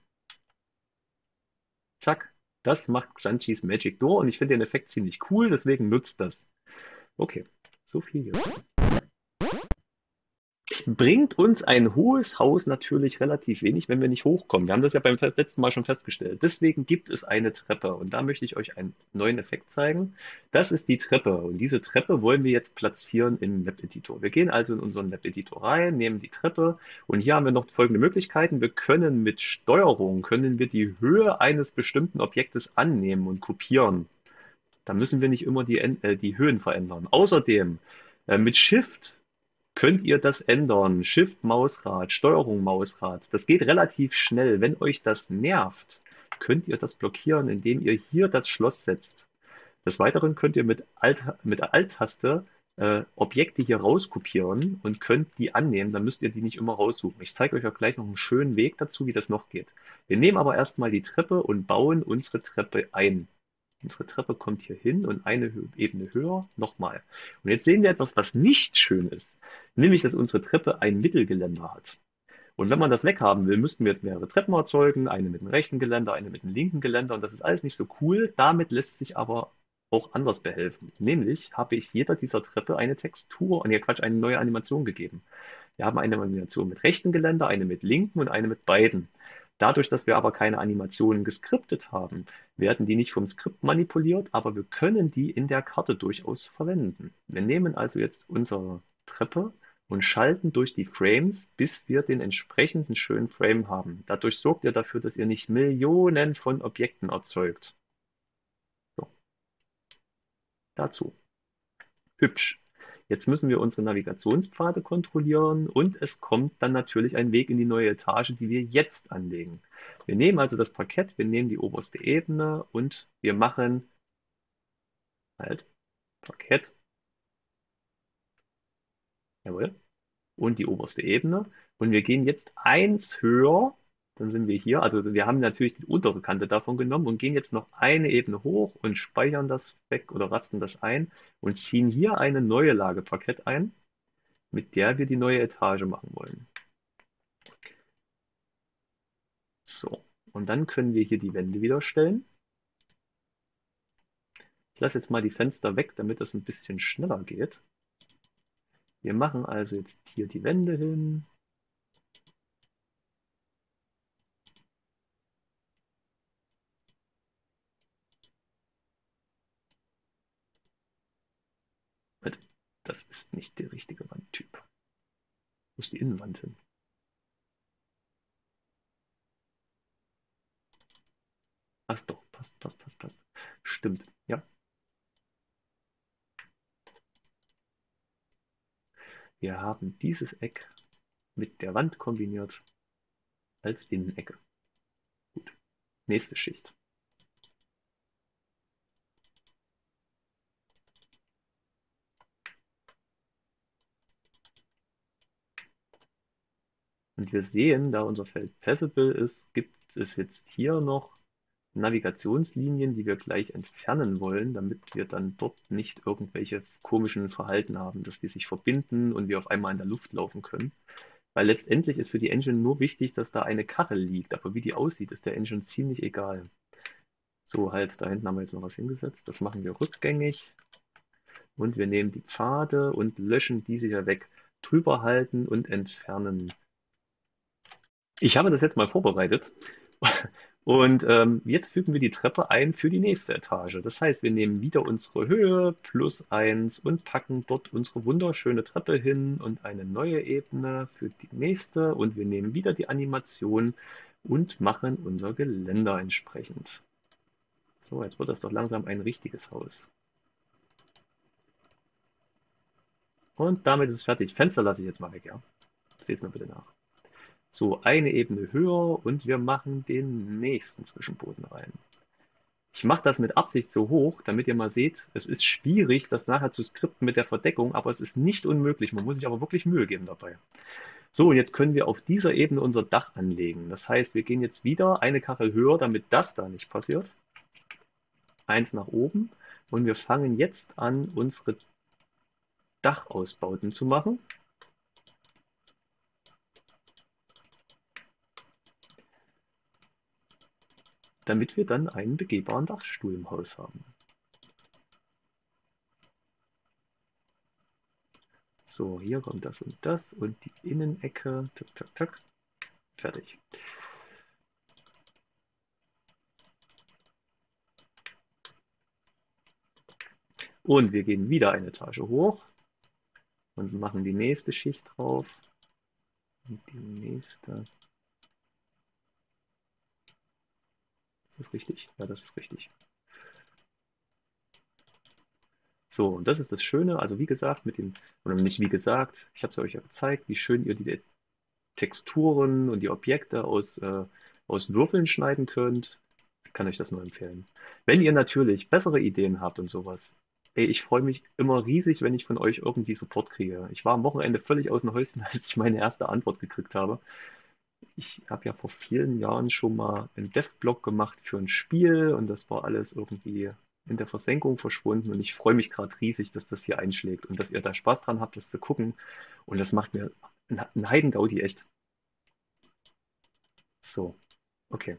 Zack. Das macht Xanchis Magic Door und ich finde den Effekt ziemlich cool, deswegen nutzt das. Okay. So viel hierzu. Es bringt uns ein hohes Haus natürlich relativ wenig, wenn wir nicht hochkommen. Wir haben das ja beim letzten Mal schon festgestellt. Deswegen gibt es eine Treppe. Und da möchte ich euch einen neuen Effekt zeigen. Das ist die Treppe. Und diese Treppe wollen wir jetzt platzieren im Map-Editor. Wir gehen also in unseren Map-Editor rein, nehmen die Treppe. Und hier haben wir noch folgende Möglichkeiten. Wir können mit Steuerung, können wir die Höhe eines bestimmten Objektes annehmen und kopieren. Da müssen wir nicht immer die Höhen verändern. Außerdem mit Shift könnt ihr das ändern. Shift Mausrad, Steuerung Mausrad. Das geht relativ schnell. Wenn euch das nervt, könnt ihr das blockieren, indem ihr hier das Schloss setzt. Des Weiteren könnt ihr mit Alt-Taste Objekte hier rauskopieren und könnt die annehmen. Dann müsst ihr die nicht immer raussuchen. Ich zeige euch auch gleich noch einen schönen Weg dazu, wie das noch geht. Wir nehmen aber erstmal die Treppe und bauen unsere Treppe ein. Unsere Treppe kommt hier hin und eine Ebene höher nochmal. Und jetzt sehen wir etwas, was nicht schön ist. Nämlich, dass unsere Treppe ein Mittelgeländer hat. Und wenn man das weghaben will, müssten wir jetzt mehrere Treppen erzeugen. Eine mit dem rechten Geländer, eine mit dem linken Geländer. Und das ist alles nicht so cool. Damit lässt sich aber auch anders behelfen. Nämlich habe ich jeder dieser Treppe eine Textur, nee, Quatsch, eine neue Animation gegeben. Wir haben eine Animation mit rechten Geländer, eine mit linken und eine mit beiden. Dadurch, dass wir aber keine Animationen geskriptet haben, werden die nicht vom Skript manipuliert, aber wir können die in der Karte durchaus verwenden. Wir nehmen also jetzt unsere Treppe und schalten durch die Frames, bis wir den entsprechenden schönen Frame haben. Dadurch sorgt ihr dafür, dass ihr nicht Millionen von Objekten erzeugt. So, dazu. Hübsch. Jetzt müssen wir unsere Navigationspfade kontrollieren und es kommt dann natürlich ein Weg in die neue Etage, die wir jetzt anlegen. Wir nehmen also das Parkett, wir nehmen die oberste Ebene und wir machen halt Parkett, jawohl, und die oberste Ebene. Und wir gehen jetzt eins höher, dann sind wir hier. Also wir haben natürlich die untere Kante davon genommen und gehen jetzt noch eine Ebene hoch und speichern das weg oder rasten das ein und ziehen hier eine neue Lage Parkett ein, mit der wir die neue Etage machen wollen. So, und dann können wir hier die Wände wieder stellen. Ich lasse jetzt mal die Fenster weg, damit das ein bisschen schneller geht. Wir machen also jetzt hier die Wände hin. Das ist nicht der richtige Wandtyp. Wo ist die Innenwand hin? Ach doch, passt. Stimmt, ja. Wir haben dieses Eck mit der Wand kombiniert als Innenecke. Gut, nächste Schicht. Und wir sehen, da unser Feld Passable ist, gibt es jetzt hier noch Navigationslinien, die wir gleich entfernen wollen, damit wir dann dort nicht irgendwelche komischen Verhalten haben, dass die sich verbinden und wir auf einmal in der Luft laufen können. Weil letztendlich ist für die Engine nur wichtig, dass da eine Kachel liegt, aber wie die aussieht, ist der Engine ziemlich egal. So, halt, da hinten haben wir jetzt noch was hingesetzt. Das machen wir rückgängig. Und wir nehmen die Pfade und löschen diese hier weg. Drüber halten und entfernen. Ich habe das jetzt mal vorbereitet. Und jetzt fügen wir die Treppe ein für die nächste Etage. Das heißt, wir nehmen wieder unsere Höhe plus 1 und packen dort unsere wunderschöne Treppe hin und eine neue Ebene für die nächste. Und wir nehmen wieder die Animation und machen unser Geländer entsprechend. So, jetzt wird das doch langsam ein richtiges Haus. Und damit ist es fertig. Fenster lasse ich jetzt mal weg, ja. Seht es mir bitte nach. So, eine Ebene höher und wir machen den nächsten Zwischenboden rein. Ich mache das mit Absicht so hoch, damit ihr mal seht, es ist schwierig, das nachher zu skripten mit der Verdeckung, aber es ist nicht unmöglich. Man muss sich aber wirklich Mühe geben dabei. So, jetzt können wir auf dieser Ebene unser Dach anlegen. Das heißt, wir gehen jetzt wieder eine Kachel höher, damit das da nicht passiert. Eins nach oben. Und wir fangen jetzt an, unsere Dachausbauten zu machen. Damit wir dann einen begehbaren Dachstuhl im Haus haben. So, hier kommt das und die Innenecke. Tuck. Fertig. Und wir gehen wieder eine Etage hoch und machen die nächste Schicht drauf. Und die nächste. Ist das richtig? Ja, das ist richtig. So, und das ist das Schöne, also wie gesagt, oder nicht wie gesagt, ich habe es euch ja gezeigt, wie schön ihr die Texturen und die Objekte aus Würfeln schneiden könnt. Ich kann euch das nur empfehlen. Wenn ihr natürlich bessere Ideen habt und sowas, ey, ich freue mich immer riesig, wenn ich von euch irgendwie Support kriege. Ich war am Wochenende völlig aus dem Häuschen, als ich meine erste Antwort gekriegt habe. Ich habe ja vor vielen Jahren schon mal einen Dev-Blog gemacht für ein Spiel und das war alles irgendwie in der Versenkung verschwunden und ich freue mich gerade riesig, dass das hier einschlägt und dass ihr da Spaß dran habt, das zu gucken und das macht mir einen Heidengaudi, echt. So, okay.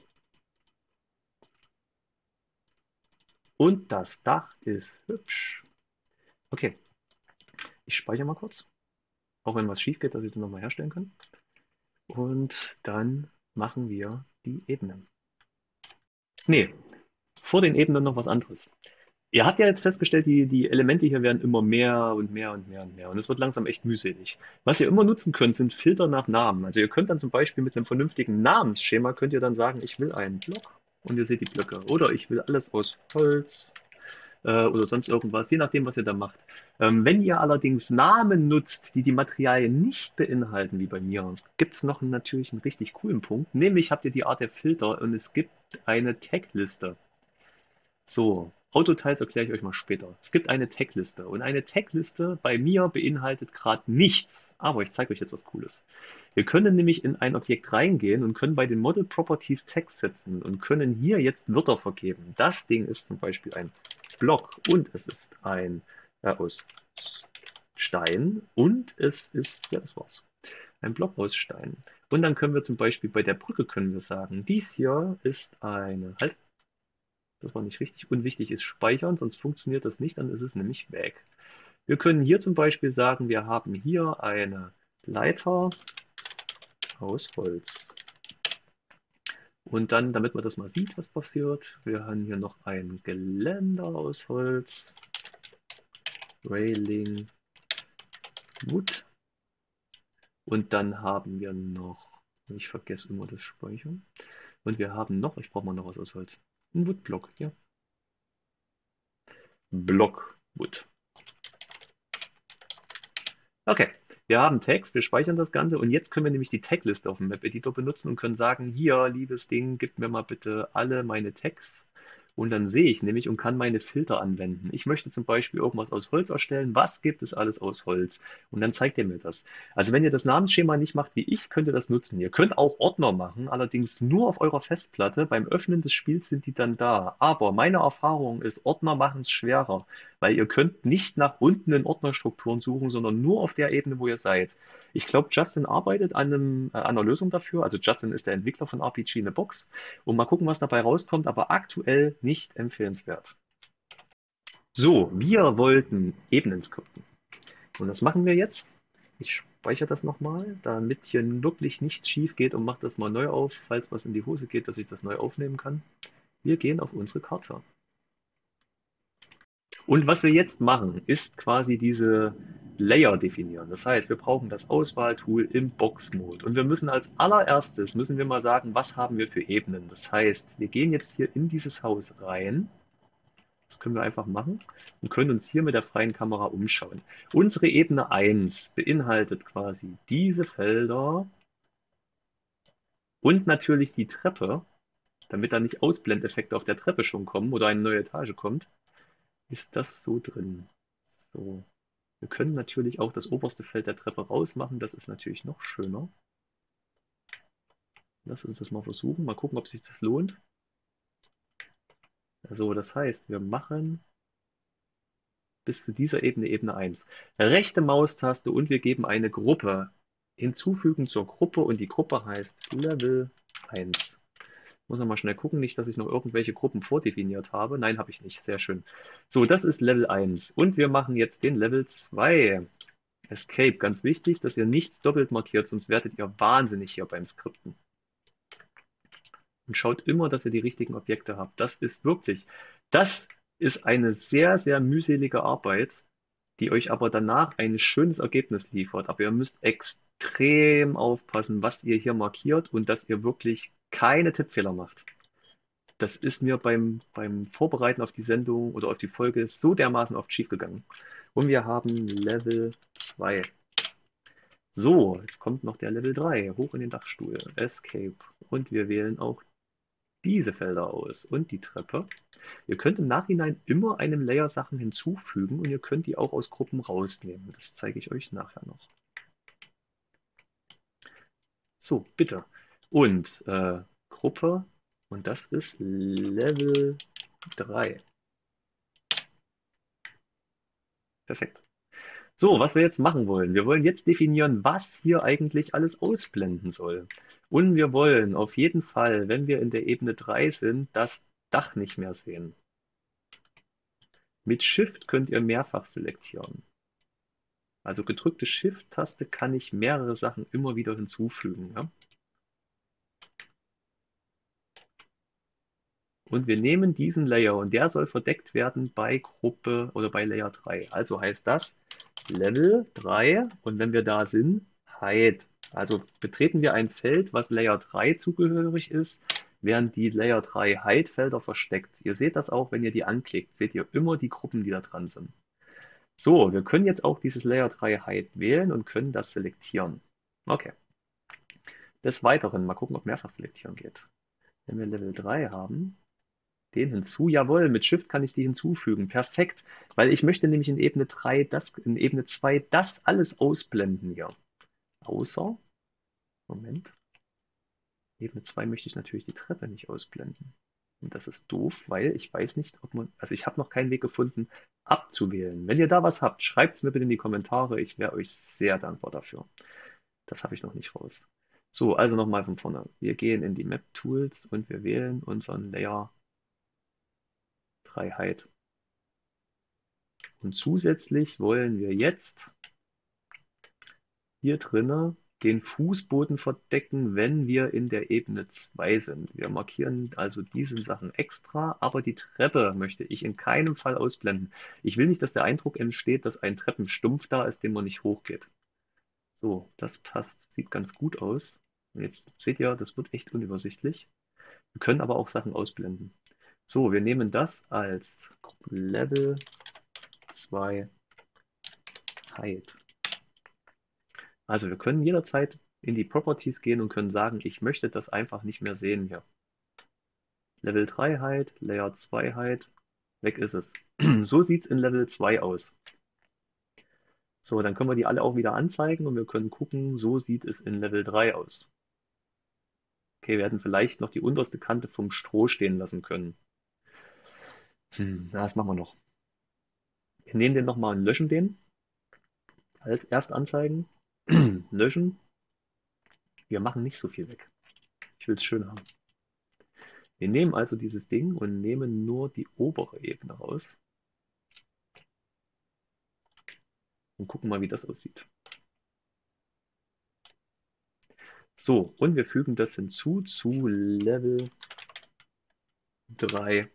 Und das Dach ist hübsch. Okay, ich speichere mal kurz, auch wenn was schief geht, dass ich den nochmal herstellen kann. Und dann machen wir die Ebenen. Nee, vor den Ebenen noch was anderes. Ihr habt ja jetzt festgestellt, die Elemente hier werden immer mehr und mehr und mehr und mehr. Und es wird langsam echt mühselig. Was ihr immer nutzen könnt, sind Filter nach Namen. Also ihr könnt dann zum Beispiel mit einem vernünftigen Namensschema, könnt ihr dann sagen, ich will einen Block und ihr seht die Blöcke. Oder ich will alles aus Holz. oder sonst irgendwas, je nachdem, was ihr da macht. Wenn ihr allerdings Namen nutzt, die die Materialien nicht beinhalten, wie bei mir, gibt es noch natürlich einen richtig coolen Punkt. Nämlich habt ihr die Art der Filter und es gibt eine Tag-Liste. So, Autoteils erkläre ich euch mal später. Es gibt eine Tag-Liste und eine Tag-Liste bei mir beinhaltet gerade nichts. Aber ich zeige euch jetzt was Cooles. Wir können nämlich in ein Objekt reingehen und können bei den Model Properties Tags setzen und können hier jetzt Wörter vergeben. Das Ding ist zum Beispiel ein Block und es ist ein aus Stein und es ist, ja, das war's. Ein Block aus Stein. Und dann können wir zum Beispiel bei der Brücke können wir sagen, dies hier ist eine, halt, das war nicht richtig. Unwichtig ist speichern, sonst funktioniert das nicht, dann ist es nämlich weg. Wir können hier zum Beispiel sagen, wir haben hier eine Leiter aus Holz. Und dann, damit man das mal sieht, was passiert, wir haben hier noch ein Geländer aus Holz. Railing Wood. Und dann haben wir noch, ich vergesse immer das Speichern. Und wir haben noch, ich brauche mal noch was aus Holz. Ein Woodblock, ja. Blockwood. Okay, wir haben Tags, wir speichern das Ganze und jetzt können wir nämlich die Tagliste auf dem Map-Editor benutzen und können sagen, hier, liebes Ding, gib mir mal bitte alle meine Tags. Und dann sehe ich nämlich und kann meine Filter anwenden. Ich möchte zum Beispiel irgendwas aus Holz erstellen. Was gibt es alles aus Holz? Und dann zeigt er mir das. Also wenn ihr das Namensschema nicht macht wie ich, könnt ihr das nutzen. Ihr könnt auch Ordner machen, allerdings nur auf eurer Festplatte. Beim Öffnen des Spiels sind die dann da. Aber meine Erfahrung ist, Ordner machen es schwerer, weil ihr könnt nicht nach unten in Ordnerstrukturen suchen, sondern nur auf der Ebene, wo ihr seid. Ich glaube, Justin arbeitet an einer Lösung dafür. Also Justin ist der Entwickler von RPG in a Box. Und mal gucken, was dabei rauskommt, aber aktuell nicht empfehlenswert. So, wir wollten Ebenen skripten. Und das machen wir jetzt. Ich speichere das nochmal, damit hier wirklich nichts schief geht und mache das mal neu auf, falls was in die Hose geht, dass ich das neu aufnehmen kann. Wir gehen auf unsere Karte. Und was wir jetzt machen, ist quasi diese Layer definieren. Das heißt, wir brauchen das Auswahltool im Box-Mode. Und wir müssen als allererstes, müssen wir mal sagen, was haben wir für Ebenen. Das heißt, wir gehen jetzt hier in dieses Haus rein. Das können wir einfach machen und können uns hier mit der freien Kamera umschauen. Unsere Ebene 1 beinhaltet quasi diese Felder und natürlich die Treppe, damit da nicht Ausblendeffekte auf der Treppe schon kommen oder eine neue Etage kommt, ist das so drin. So. Wir können natürlich auch das oberste Feld der Treppe rausmachen. Das ist natürlich noch schöner. Lass uns das mal versuchen. Mal gucken, ob sich das lohnt. Also, das heißt, wir machen bis zu dieser Ebene, Ebene 1. Rechte Maustaste und wir geben eine Gruppe hinzufügen zur Gruppe und die Gruppe heißt Level 1. Muss noch mal schnell gucken, nicht, dass ich noch irgendwelche Gruppen vordefiniert habe. Nein, habe ich nicht. Sehr schön. So, das ist Level 1. Und wir machen jetzt den Level 2. Escape. Ganz wichtig, dass ihr nichts doppelt markiert, sonst werdet ihr wahnsinnig hier beim Skripten. Und schaut immer, dass ihr die richtigen Objekte habt. Das ist eine sehr, sehr mühselige Arbeit, die euch aber danach ein schönes Ergebnis liefert. Aber ihr müsst extrem aufpassen, was ihr hier markiert und dass ihr wirklich keine Tippfehler macht. Das ist mir beim Vorbereiten auf die Sendung oder auf die Folge so dermaßen oft schief gegangen. Und wir haben Level 2. So, jetzt kommt noch der Level 3. Hoch in den Dachstuhl. Escape. Und wir wählen auch diese Felder aus und die Treppe. Ihr könnt im Nachhinein immer einem Layer Sachen hinzufügen und ihr könnt die auch aus Gruppen rausnehmen. Das zeige ich euch nachher noch. So, bitte. Und Gruppe, und das ist Level 3. Perfekt. So, was wir jetzt machen wollen. Wir wollen jetzt definieren, was hier eigentlich alles ausblenden soll. Und wir wollen auf jeden Fall, wenn wir in der Ebene 3 sind, das Dach nicht mehr sehen. Mit Shift könnt ihr mehrfach selektieren. Also gedrückte Shift-Taste kann ich mehrere Sachen immer wieder hinzufügen. Ja? Und wir nehmen diesen Layer und der soll verdeckt werden bei Gruppe oder bei Layer 3. Also heißt das Level 3 und wenn wir da sind, Hide. Also betreten wir ein Feld, was Layer 3 zugehörig ist, werden die Layer 3 Height-Felder versteckt. Ihr seht das auch, wenn ihr die anklickt, seht ihr immer die Gruppen, die da dran sind. So, wir können jetzt auch dieses Layer 3 Height wählen und können das selektieren. Okay. Des Weiteren, mal gucken, ob mehrfach selektieren geht. Wenn wir Level 3 haben, den hinzu, jawohl, mit Shift kann ich die hinzufügen. Perfekt, weil ich möchte nämlich in Ebene 3 in Ebene 2 das alles ausblenden hier. Außer, Moment, Ebene 2 möchte ich natürlich die Treppe nicht ausblenden. Und das ist doof, weil ich weiß nicht, ob man, also ich habe noch keinen Weg gefunden, abzuwählen. Wenn ihr da was habt, schreibt es mir bitte in die Kommentare. Ich wäre euch sehr dankbar dafür. Das habe ich noch nicht raus. So, also nochmal von vorne. Wir gehen in die Map Tools und wir wählen unseren Layer 3 Height. Und zusätzlich wollen wir jetzt hier drinnen den Fußboden verdecken, wenn wir in der Ebene 2 sind. Wir markieren also diese Sachen extra, aber die Treppe möchte ich in keinem Fall ausblenden. Ich will nicht, dass der Eindruck entsteht, dass ein Treppenstumpf da ist, den man nicht hochgeht. So, das passt, sieht ganz gut aus. Und jetzt seht ihr, das wird echt unübersichtlich. Wir können aber auch Sachen ausblenden. So, wir nehmen das als Level 2 Height. Also wir können jederzeit in die Properties gehen und können sagen, ich möchte das einfach nicht mehr sehen hier. Level 3 Height, Layer 2 Height, weg ist es. So sieht es in Level 2 aus. So, dann können wir die alle auch wieder anzeigen und wir können gucken, so sieht es in Level 3 aus. Okay, wir hätten vielleicht noch die unterste Kante vom Stroh stehen lassen können. Das machen wir noch. Wir nehmen den nochmal und löschen den. Halt, erst anzeigen, löschen. Wir machen nicht so viel weg. Ich will es schön haben. Wir nehmen also dieses Ding und nehmen nur die obere Ebene raus. Und gucken mal, wie das aussieht. So, und wir fügen das hinzu zu Level 3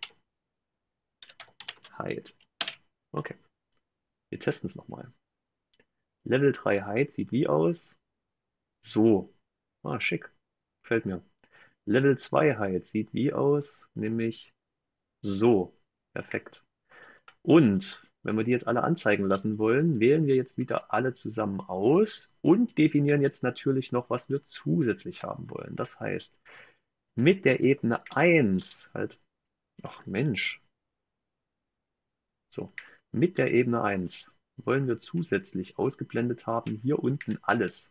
Height. Okay, wir testen es nochmal. Level 3 Height sieht wie aus? So. Ah, schick. Gefällt mir. Level 2 Height sieht wie aus? Nämlich so. Perfekt. Und wenn wir die jetzt alle anzeigen lassen wollen, wählen wir jetzt wieder alle zusammen aus und definieren jetzt natürlich noch, was wir zusätzlich haben wollen. Das heißt, mit der Ebene 1, halt, ach Mensch, so, mit der Ebene 1 wollen wir zusätzlich ausgeblendet haben, hier unten alles.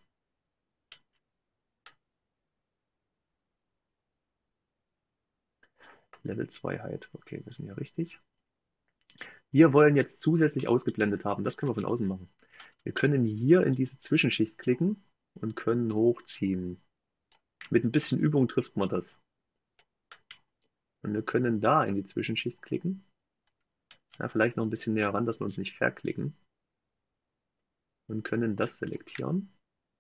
Level 2 halt, okay, wir sind ja richtig. Wir wollen jetzt zusätzlich ausgeblendet haben, das können wir von außen machen. Wir können hier in diese Zwischenschicht klicken und können hochziehen. Mit ein bisschen Übung trifft man das. Und wir können da in die Zwischenschicht klicken. Ja, vielleicht noch ein bisschen näher ran, dass wir uns nicht verklicken. Und können das selektieren.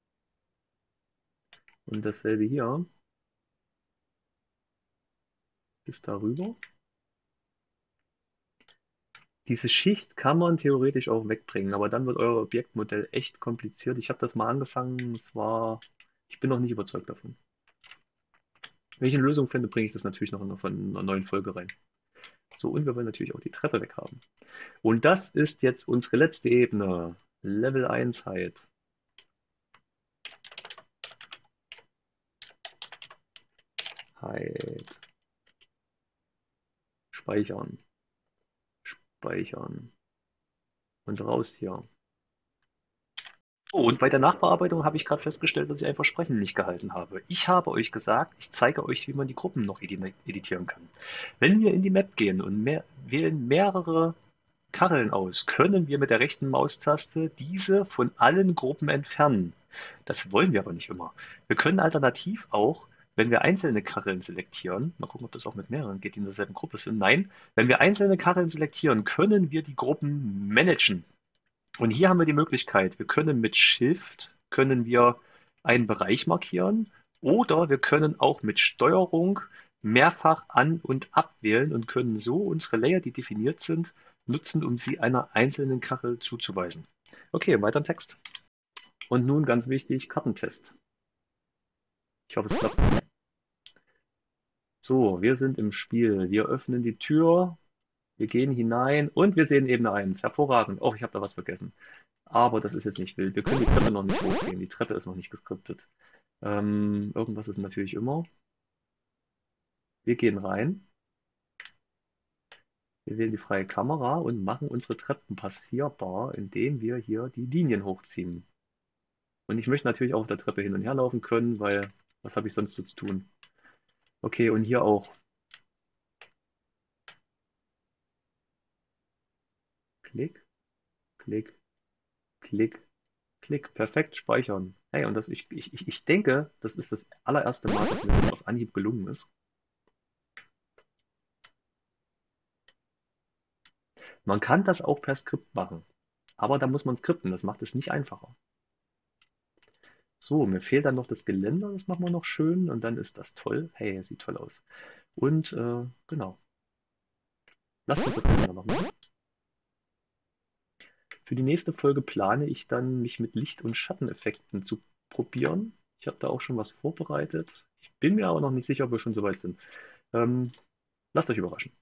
Und dasselbe hier. Bis darüber. Diese Schicht kann man theoretisch auch wegbringen, aber dann wird euer Objektmodell echt kompliziert. Ich habe das mal angefangen, ich bin noch nicht überzeugt davon. Wenn ich eine Lösung finde, bringe ich das natürlich noch in einer neuen Folge rein. So, und wir wollen natürlich auch die Treppe weghaben. Und das ist jetzt unsere letzte Ebene. Level 1 Height. Height. Speichern. Speichern. Und raus hier. Oh, und bei der Nachbearbeitung habe ich gerade festgestellt, dass ich ein Versprechen nicht gehalten habe. Ich habe euch gesagt, ich zeige euch, wie man die Gruppen noch editieren kann. Wenn wir in die Map gehen und wählen mehrere Kacheln aus, können wir mit der rechten Maustaste diese von allen Gruppen entfernen. Das wollen wir aber nicht immer. Wir können alternativ auch, wenn wir einzelne Kacheln selektieren, mal gucken, ob das auch mit mehreren geht, die in derselben Gruppe sind. Nein, wenn wir einzelne Kacheln selektieren, können wir die Gruppen managen. Und hier haben wir die Möglichkeit, wir können mit Shift, können wir einen Bereich markieren oder wir können auch mit Steuerung mehrfach an- und abwählen und können so unsere Layer, die definiert sind, nutzen, um sie einer einzelnen Kachel zuzuweisen. Okay, weiter im Text. Und nun ganz wichtig, Kartentest. Ich hoffe, es klappt. So, wir sind im Spiel. Wir öffnen die Tür, wir gehen hinein und wir sehen Ebene 1. Hervorragend. Oh, ich habe da was vergessen. Aber das ist jetzt nicht wild. Wir können die Treppe noch nicht hochgehen. Die Treppe ist noch nicht geskriptet. Irgendwas ist natürlich immer. Wir gehen rein. Wir wählen die freie Kamera und machen unsere Treppen passierbar, indem wir hier die Linien hochziehen. Und ich möchte natürlich auch auf der Treppe hin und her laufen können, weil was habe ich sonst so zu tun? Okay, und hier auch. Klick, klick, klick, klick. Perfekt, speichern. Hey, und ich denke, das ist das allererste Mal, dass mir das auf Anhieb gelungen ist. Man kann das auch per Skript machen. Aber da muss man skripten, das macht es nicht einfacher. So, mir fehlt dann noch das Geländer, das machen wir noch schön und dann ist das toll. Hey, es sieht toll aus. Und genau, lasst uns das Geländer noch machen. Für die nächste Folge plane ich dann, mich mit Licht- und Schatteneffekten zu probieren. Ich habe da auch schon was vorbereitet. Ich bin mir aber noch nicht sicher, ob wir schon soweit sind. Ähm, lasst euch überraschen.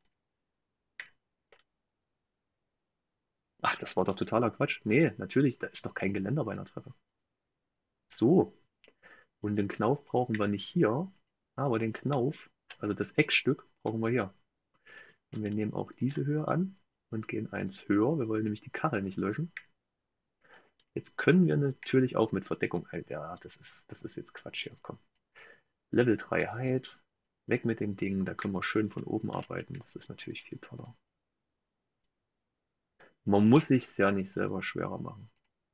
Ach, das war doch totaler Quatsch. Nee, natürlich, da ist doch kein Geländer bei einer Treppe. So, und den Knauf brauchen wir nicht hier, aber den Knauf, also das Eckstück, brauchen wir hier. Und wir nehmen auch diese Höhe an und gehen eins höher. Wir wollen nämlich die Kachel nicht löschen. Jetzt können wir natürlich auch mit Verdeckung, ja, das ist jetzt Quatsch hier, komm. Level 3 Height, weg mit dem Ding, da können wir schön von oben arbeiten. Das ist natürlich viel toller. Man muss sich ja nicht selber schwerer machen.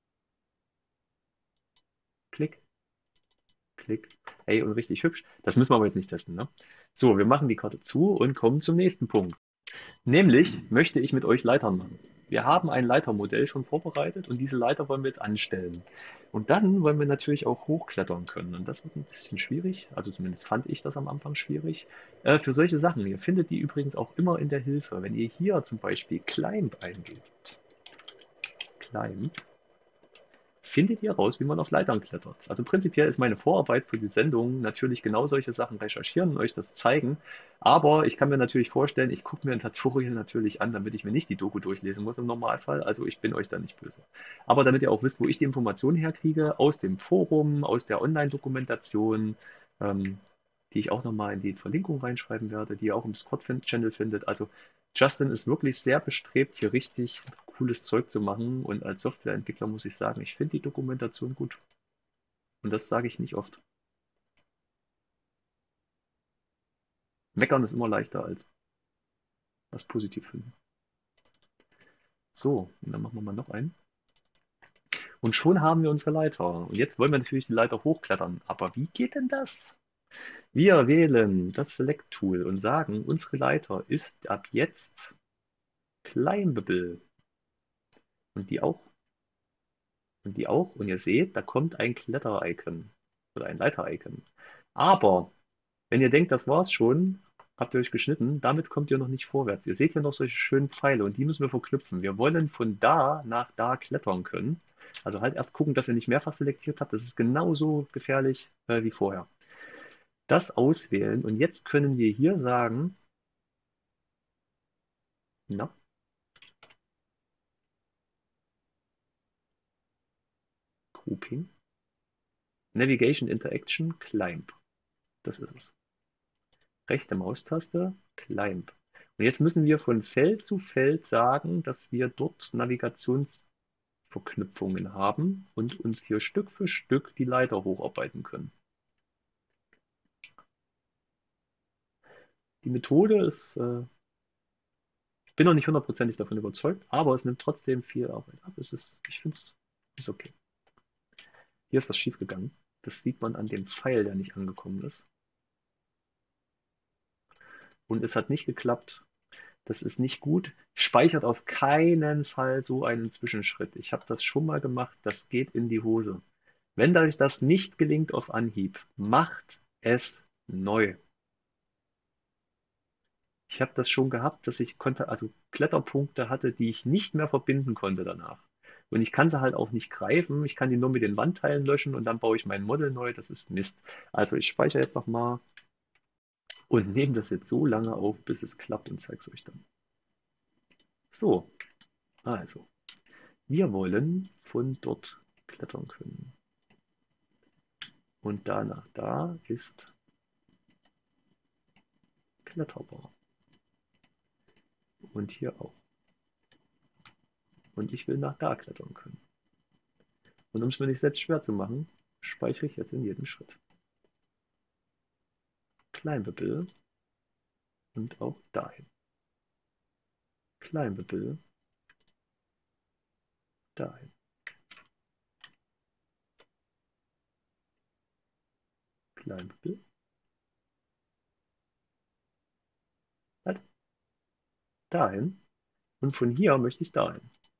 Klick, klick. Ey, und richtig hübsch. Das müssen wir aber jetzt nicht testen, ne? So, wir machen die Karte zu und kommen zum nächsten Punkt. Nämlich möchte ich mit euch Leitern machen. Wir haben ein Leitermodell schon vorbereitet und diese Leiter wollen wir jetzt anstellen. Und dann wollen wir natürlich auch hochklettern können. Und das wird ein bisschen schwierig. Also zumindest fand ich das am Anfang schwierig. Für solche Sachen. Ihr findet die übrigens auch immer in der Hilfe. Wenn ihr hier zum Beispiel Climb eingebt. Climb. Findet ihr raus, wie man auf Leitern klettert. Also prinzipiell ist meine Vorarbeit für die Sendung natürlich genau solche Sachen recherchieren und euch das zeigen. Aber ich kann mir natürlich vorstellen, ich gucke mir ein Tutorial natürlich an, damit ich mir nicht die Doku durchlesen muss im Normalfall. Also ich bin euch da nicht böse. Aber damit ihr auch wisst, wo ich die Informationen herkriege, aus dem Forum, aus der Online-Dokumentation, ähm, die ich auch nochmal in die Verlinkung reinschreiben werde, die ihr auch im Discord-Channel findet. Also Justin ist wirklich sehr bestrebt, hier richtig cooles Zeug zu machen. Und als Softwareentwickler muss ich sagen, ich finde die Dokumentation gut. Und das sage ich nicht oft. Meckern ist immer leichter als was positiv finden. So, und dann machen wir mal noch einen. Und schon haben wir unsere Leiter. Und jetzt wollen wir natürlich die Leiter hochklettern. Aber wie geht denn das? Wir wählen das Select-Tool und sagen, unsere Leiter ist ab jetzt climbable. Und die auch. Und die auch. Und ihr seht, da kommt ein Kletter-Icon oder ein Leiter-Icon. Aber wenn ihr denkt, das war's schon, habt ihr euch geschnitten, damit kommt ihr noch nicht vorwärts. Ihr seht hier noch solche schönen Pfeile und die müssen wir verknüpfen. Wir wollen von da nach da klettern können. Also halt erst gucken, dass ihr nicht mehrfach selektiert habt. Das ist genauso gefährlich wie vorher. Das auswählen und jetzt können wir hier sagen, na, Grouping, Navigation Interaction, Climb. Das ist es. Rechte Maustaste, Climb. Und jetzt müssen wir von Feld zu Feld sagen, dass wir dort Navigationsverknüpfungen haben und uns hier Stück für Stück die Leiter hocharbeiten können. Die Methode ist, ich bin noch nicht hundertprozentig davon überzeugt, aber es nimmt trotzdem viel Arbeit ab. Ich finde es ist okay. Hier ist was schiefgegangen. Das sieht man an dem Pfeil, der nicht angekommen ist. Und es hat nicht geklappt. Das ist nicht gut. Speichert auf keinen Fall so einen Zwischenschritt. Ich habe das schon mal gemacht. Das geht in die Hose. Wenn euch das nicht gelingt auf Anhieb, macht es neu. Ich habe das schon gehabt, dass ich also Kletterpunkte hatte, die ich nicht mehr verbinden konnte danach. Und ich kann sie halt auch nicht greifen. Ich kann die nur mit den Wandteilen löschen und dann baue ich mein Model neu. Das ist Mist. Also ich speichere jetzt nochmal. und nehme das jetzt so lange auf, bis es klappt und zeige es euch dann. So, also, wir wollen von dort klettern können. Und danach da ist kletterbar. Und hier auch. Und ich will nach da klettern können. Und um es mir nicht selbst schwer zu machen, speichere ich jetzt in jedem Schritt. Climbable und auch dahin. Climbable, dahin. Climbable, halt, dahin. Und von hier möchte ich dahin.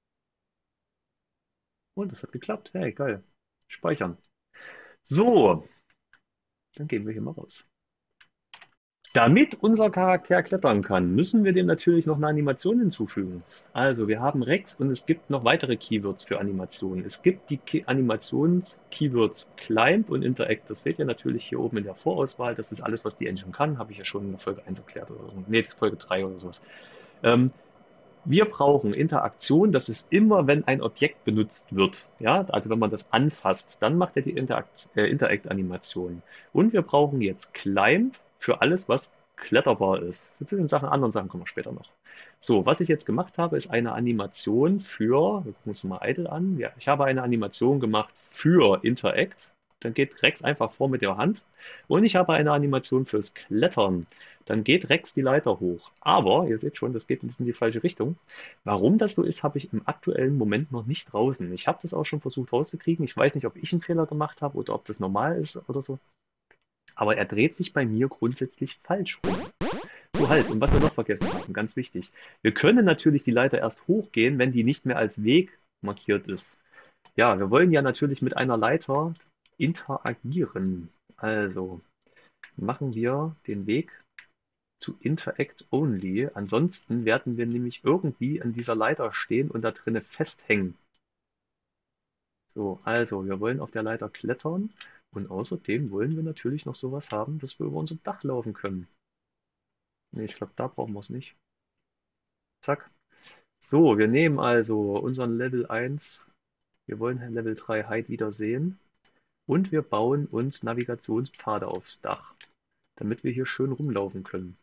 Und das hat geklappt. Hey, geil. Speichern. So, dann gehen wir hier mal raus. Damit unser Charakter klettern kann, müssen wir dem natürlich noch eine Animation hinzufügen. Also wir haben Rex und es gibt noch weitere Keywords für Animationen. Es gibt die Animations-Keywords Climb und Interact. Das seht ihr natürlich hier oben in der Vorauswahl. Das ist alles, was die Engine kann. Habe ich ja schon in der Folge 1 erklärt. Oder so. Nee, jetzt Folge 3 oder sowas. Wir brauchen Interaktion. Das ist immer, wenn ein Objekt benutzt wird. Ja, also wenn man das anfasst, dann macht er die Interact-Animation. Und wir brauchen jetzt Climb für alles, was kletterbar ist. Zu den anderen Sachen kommen wir später noch. So, was ich jetzt gemacht habe, ist eine Animation für, wir gucken uns mal Idle an. Ja, ich habe eine Animation gemacht für Interact. Dann geht Rex einfach vor mit der Hand. Und ich habe eine Animation fürs Klettern. Dann geht Rex die Leiter hoch. Aber, ihr seht schon, das geht ein bisschen in die falsche Richtung. Warum das so ist, habe ich im aktuellen Moment noch nicht draußen. Ich habe das auch schon versucht rauszukriegen. Ich weiß nicht, ob ich einen Fehler gemacht habe oder ob das normal ist oder so. Aber er dreht sich bei mir grundsätzlich falsch rum. So halt, und was wir noch vergessen haben, ganz wichtig. Wir können natürlich die Leiter erst hochgehen, wenn die nicht mehr als Weg markiert ist. Ja, wir wollen ja natürlich mit einer Leiter interagieren. Also machen wir den Weg zu Interact Only. Ansonsten werden wir nämlich irgendwie an dieser Leiter stehen und da drinnen festhängen. So, also wir wollen auf der Leiter klettern und außerdem wollen wir natürlich noch sowas haben, dass wir über unser Dach laufen können. Ne, ich glaube, da brauchen wir es nicht. Zack. So, wir nehmen also unseren Level 1. Wir wollen Level 3 Height wieder sehen. Und wir bauen uns Navigationspfade aufs Dach, damit wir hier schön rumlaufen können.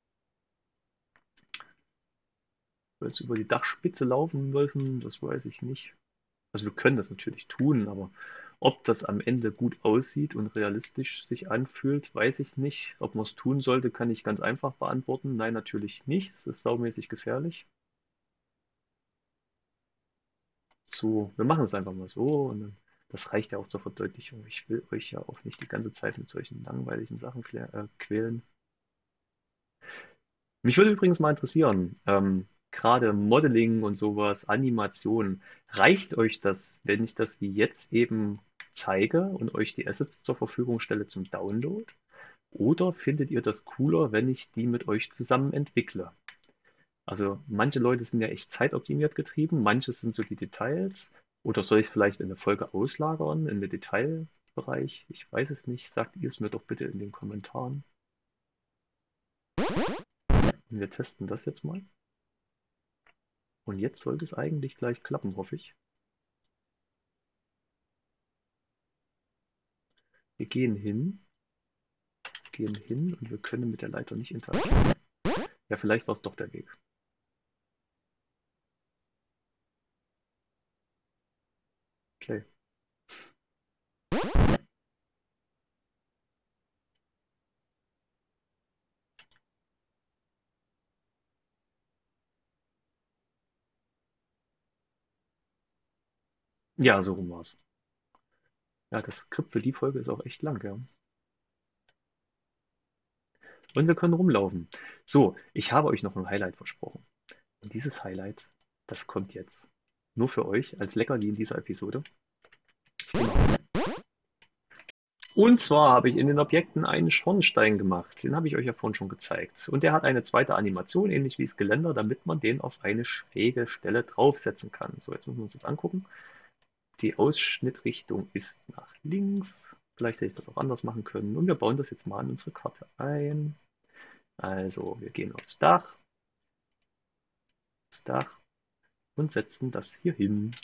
Wenn wir jetzt über die Dachspitze laufen müssen, das weiß ich nicht. Also wir können das natürlich tun, aber ob das am Ende gut aussieht und realistisch sich anfühlt, weiß ich nicht. Ob man es tun sollte, kann ich ganz einfach beantworten. Nein, natürlich nicht. Es ist saumäßig gefährlich. So, wir machen es einfach mal so und dann, das reicht ja auch zur Verdeutlichung. Ich will euch ja auch nicht die ganze Zeit mit solchen langweiligen Sachen quälen. Mich würde übrigens mal interessieren, gerade Modeling und sowas, Animation, reicht euch das, wenn ich das wie jetzt eben zeige und euch die Assets zur Verfügung stelle zum Download? Oder findet ihr das cooler, wenn ich die mit euch zusammen entwickle? Also manche Leute sind ja echt zeitoptimiert getrieben, manche sind so die Details. Oder soll ich es vielleicht in eine Folge auslagern, in den Detailbereich? Ich weiß es nicht. Sagt ihr es mir doch bitte in den Kommentaren. Und wir testen das jetzt mal. Und jetzt sollte es eigentlich gleich klappen, hoffe ich. Wir gehen hin und wir können mit der Leiter nicht interagieren. Ja, vielleicht war es doch der Weg. Okay. Ja, so rum war's. Ja, das Skript für die Folge ist auch echt lang, ja. Und wir können rumlaufen. So, ich habe euch noch ein Highlight versprochen. Und dieses Highlight, das kommt jetzt. Nur für euch als Leckerli in dieser Episode. Und zwar habe ich in den Objekten einen Schornstein gemacht. Den habe ich euch ja vorhin schon gezeigt. Und der hat eine zweite Animation, ähnlich wie das Geländer, damit man den auf eine schräge Stelle draufsetzen kann. So, jetzt müssen wir uns das angucken. Die Ausschnittrichtung ist nach links. Vielleicht hätte ich das auch anders machen können. Und wir bauen das jetzt mal in unsere Karte ein. Also wir gehen aufs Dach und setzen das hier hin.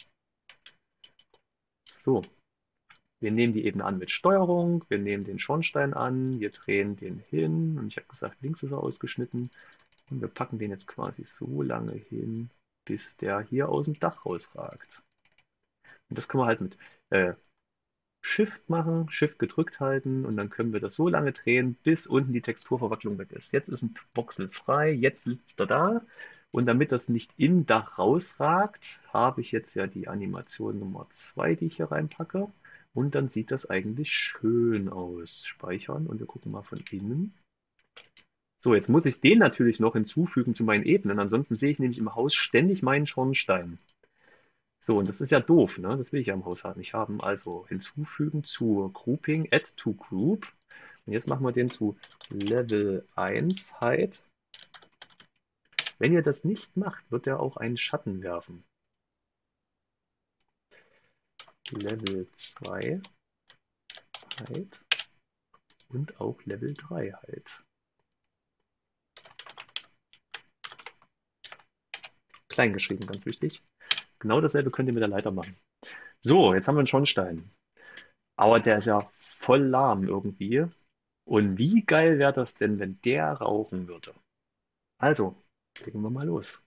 So, wir nehmen die Ebene an mit Steuerung, wir nehmen den Schornstein an, wir drehen den hin und ich habe gesagt, links ist er ausgeschnitten und wir packen den jetzt quasi so lange hin, bis der hier aus dem Dach rausragt. Und das können wir halt mit Shift machen, Shift gedrückt halten und dann können wir das so lange drehen, bis unten die Texturverwacklung weg ist. Jetzt ist ein Voxel frei, jetzt sitzt er da und damit das nicht im Dach rausragt, habe ich jetzt ja die Animation Nummer 2, die ich hier reinpacke und dann sieht das eigentlich schön aus. Speichern und wir gucken mal von innen. So, jetzt muss ich den natürlich noch hinzufügen zu meinen Ebenen, ansonsten sehe ich nämlich im Haus ständig meinen Schornstein. So, und das ist ja doof, ne? Das will ich ja im Haushalt nicht haben. Also hinzufügen zu Grouping, Add to Group. Und jetzt machen wir den zu Level 1 Height. Wenn ihr das nicht macht, wird er auch einen Schatten werfen. Level 2 Height und auch Level 3 Height. Klein geschrieben, ganz wichtig. Genau dasselbe könnt ihr mit der Leiter machen. So, jetzt haben wir einen Schornstein. Aber der ist ja voll lahm irgendwie. Und wie geil wäre das denn, wenn der rauchen würde? Also, legen wir mal los.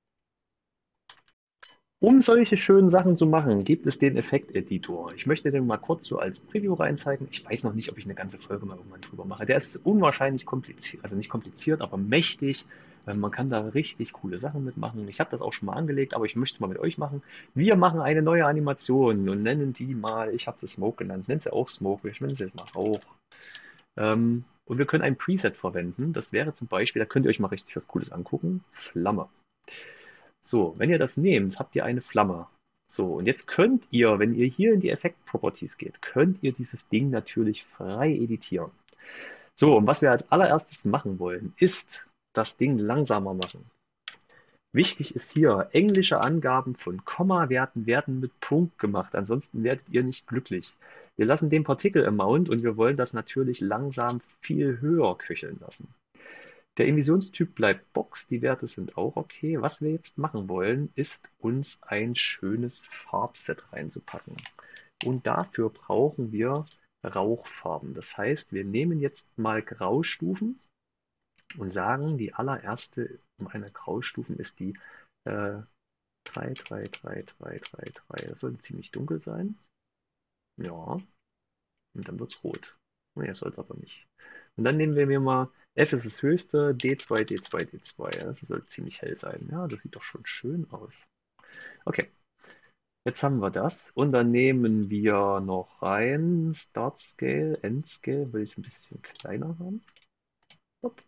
Um solche schönen Sachen zu machen, gibt es den Effekteditor. Ich möchte den mal kurz so als Preview reinzeigen. Ich weiß noch nicht, ob ich eine ganze Folge mal irgendwann drüber mache. Der ist unwahrscheinlich kompliziert, also nicht kompliziert, aber mächtig. Man kann da richtig coole Sachen mitmachen. Ich habe das auch schon mal angelegt, aber ich möchte es mal mit euch machen. Wir machen eine neue Animation und nennen die mal, ich habe sie Smoke genannt, nennen sie auch Smoke, ich nenne sie jetzt mal Rauch. Und wir können ein Preset verwenden. Das wäre zum Beispiel, da könnt ihr euch mal richtig was Cooles angucken. Flamme. So, wenn ihr das nehmt, habt ihr eine Flamme. So, und jetzt könnt ihr, wenn ihr hier in die Effect Properties geht, könnt ihr dieses Ding natürlich frei editieren. So, und was wir als allererstes machen wollen, ist das Ding langsamer machen. Wichtig ist hier, englische Angaben von Kommawerten werden mit Punkt gemacht, ansonsten werdet ihr nicht glücklich. Wir lassen den Partikel Amount und wir wollen das natürlich langsam viel höher köcheln lassen. Der Emissionstyp bleibt Box, die Werte sind auch okay. Was wir jetzt machen wollen, ist uns ein schönes Farbset reinzupacken. Und dafür brauchen wir Rauchfarben. Das heißt, wir nehmen jetzt mal Graustufen und sagen, die allererste meiner Graustufen ist die 3, 3, 3, 3, 3, 3. Das sollte ziemlich dunkel sein. Ja, und dann wird es rot. Nee, soll es aber nicht. Und dann nehmen wir mal, F ist das höchste, D2, D2, D2. Das sollte ziemlich hell sein. Ja, das sieht doch schon schön aus. Okay, jetzt haben wir das. Und dann nehmen wir noch rein Start Scale, End Scale, will ich es ein bisschen kleiner haben. Hopp.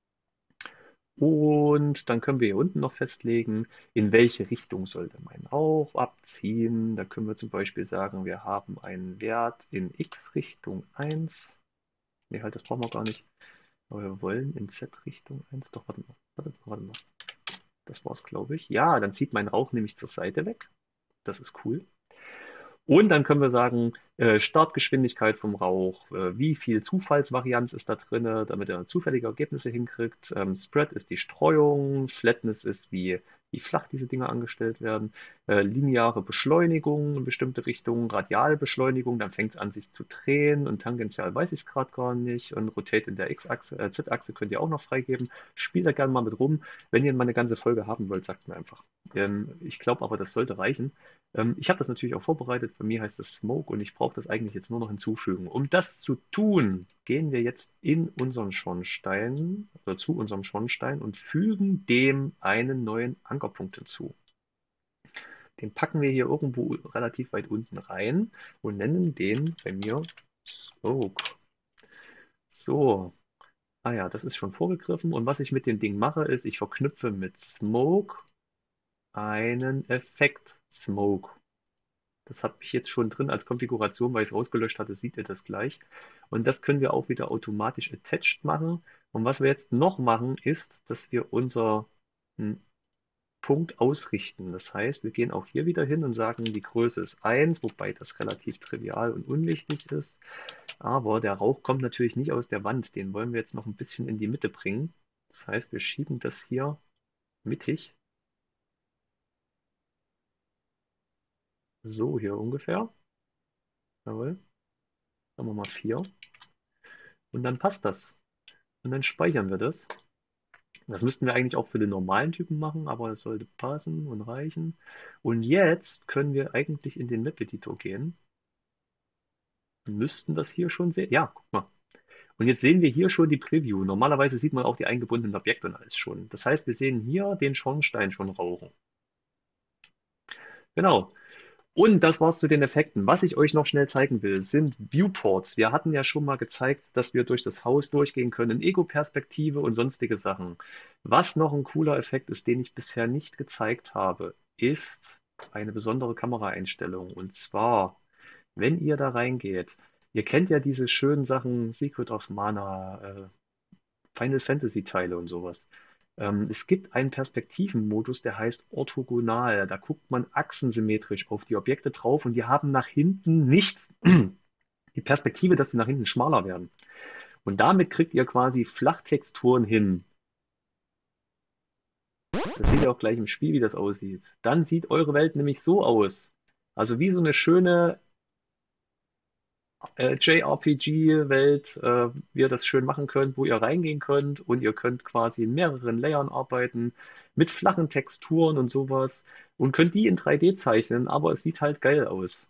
Und dann können wir hier unten noch festlegen, in welche Richtung sollte mein Rauch abziehen. Da können wir zum Beispiel sagen, wir haben einen Wert in x Richtung 1. Ne, halt, das brauchen wir gar nicht. Aber wir wollen in Z-Richtung 1. Doch, warte mal. Das war's, glaube ich. Ja, dann zieht mein Rauch nämlich zur Seite weg. Das ist cool. Und dann können wir sagen, Startgeschwindigkeit vom Rauch, wie viel Zufallsvarianz ist da drin, damit er zufällige Ergebnisse hinkriegt. Spread ist die Streuung, Flatness ist, wie flach diese Dinge angestellt werden. Lineare Beschleunigung in bestimmte Richtungen, Radialbeschleunigung, dann fängt es an sich zu drehen und tangential weiß ich es gerade gar nicht. Und Rotate in der X-Achse, Z-Achse könnt ihr auch noch freigeben. Spielt da gerne mal mit rum. Wenn ihr mal eine ganze Folge haben wollt, sagt mir einfach. Ich glaube aber, das sollte reichen. Ich habe das natürlich auch vorbereitet. Bei mir heißt das Smoke und ich brauche das eigentlich jetzt nur noch hinzufügen. Um das zu tun, gehen wir jetzt in unseren Schornstein oder zu unserem Schornstein und fügen dem einen neuen Ankerpunkt hinzu. Den packen wir hier irgendwo relativ weit unten rein und nennen den bei mir Smoke. So. Ah ja, das ist schon vorgegriffen. Und was ich mit dem Ding mache, ist, ich verknüpfe mit Smoke einen Effekt Smoke. Das habe ich jetzt schon drin als Konfiguration, weil ich es rausgelöscht hatte, seht ihr das gleich. Und das können wir auch wieder automatisch attached machen. Und was wir jetzt noch machen, ist, dass wir unser Punkt ausrichten. Das heißt, wir gehen auch hier wieder hin und sagen, die Größe ist 1, wobei das relativ trivial und unwichtig ist. Aber der Rauch kommt natürlich nicht aus der Wand. Den wollen wir jetzt noch ein bisschen in die Mitte bringen. Das heißt, wir schieben das hier mittig. So hier ungefähr. Jawohl. Sagen wir mal 4. Und dann passt das. Und dann speichern wir das. Das müssten wir eigentlich auch für den normalen Typen machen, aber es sollte passen und reichen. Und jetzt können wir eigentlich in den Map-Editor gehen. Wir müssten das hier schon sehen. Ja, guck mal. Und jetzt sehen wir hier schon die Preview. Normalerweise sieht man auch die eingebundenen Objekte und alles schon. Das heißt, wir sehen hier den Schornstein schon rauchen. Genau. Und das war's zu den Effekten. Was ich euch noch schnell zeigen will, sind Viewports. Wir hatten ja schon mal gezeigt, dass wir durch das Haus durchgehen können, Ego-Perspektive und sonstige Sachen. Was noch ein cooler Effekt ist, den ich bisher nicht gezeigt habe, ist eine besondere Kameraeinstellung. Und zwar, wenn ihr da reingeht, ihr kennt ja diese schönen Sachen, Secret of Mana, Final Fantasy Teile und sowas. Es gibt einen Perspektivenmodus, der heißt orthogonal. Da guckt man achsensymmetrisch auf die Objekte drauf und die haben nach hinten nicht die Perspektive, dass sie nach hinten schmaler werden. Und damit kriegt ihr quasi Flachtexturen hin. Das seht ihr auch gleich im Spiel, wie das aussieht. Dann sieht eure Welt nämlich so aus. Also wie so eine schöne JRPG-Welt, wie ihr das schön machen könnt, wo ihr reingehen könnt und ihr könnt quasi in mehreren Layern arbeiten, mit flachen Texturen und sowas und könnt die in 3D zeichnen, aber es sieht halt geil aus.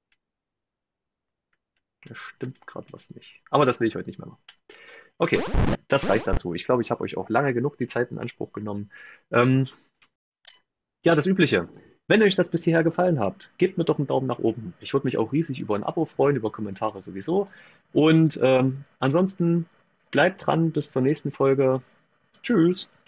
Da stimmt gerade was nicht. Aber das will ich heute nicht mehr machen. Okay, das reicht dazu. Ich glaube, ich habe euch auch lange genug die Zeit in Anspruch genommen. Ähm, ja, das Übliche. Wenn euch das bis hierher gefallen hat, gebt mir doch einen Daumen nach oben. Ich würde mich auch riesig über ein Abo freuen, über Kommentare sowieso. Und ansonsten bleibt dran bis zur nächsten Folge. Tschüss.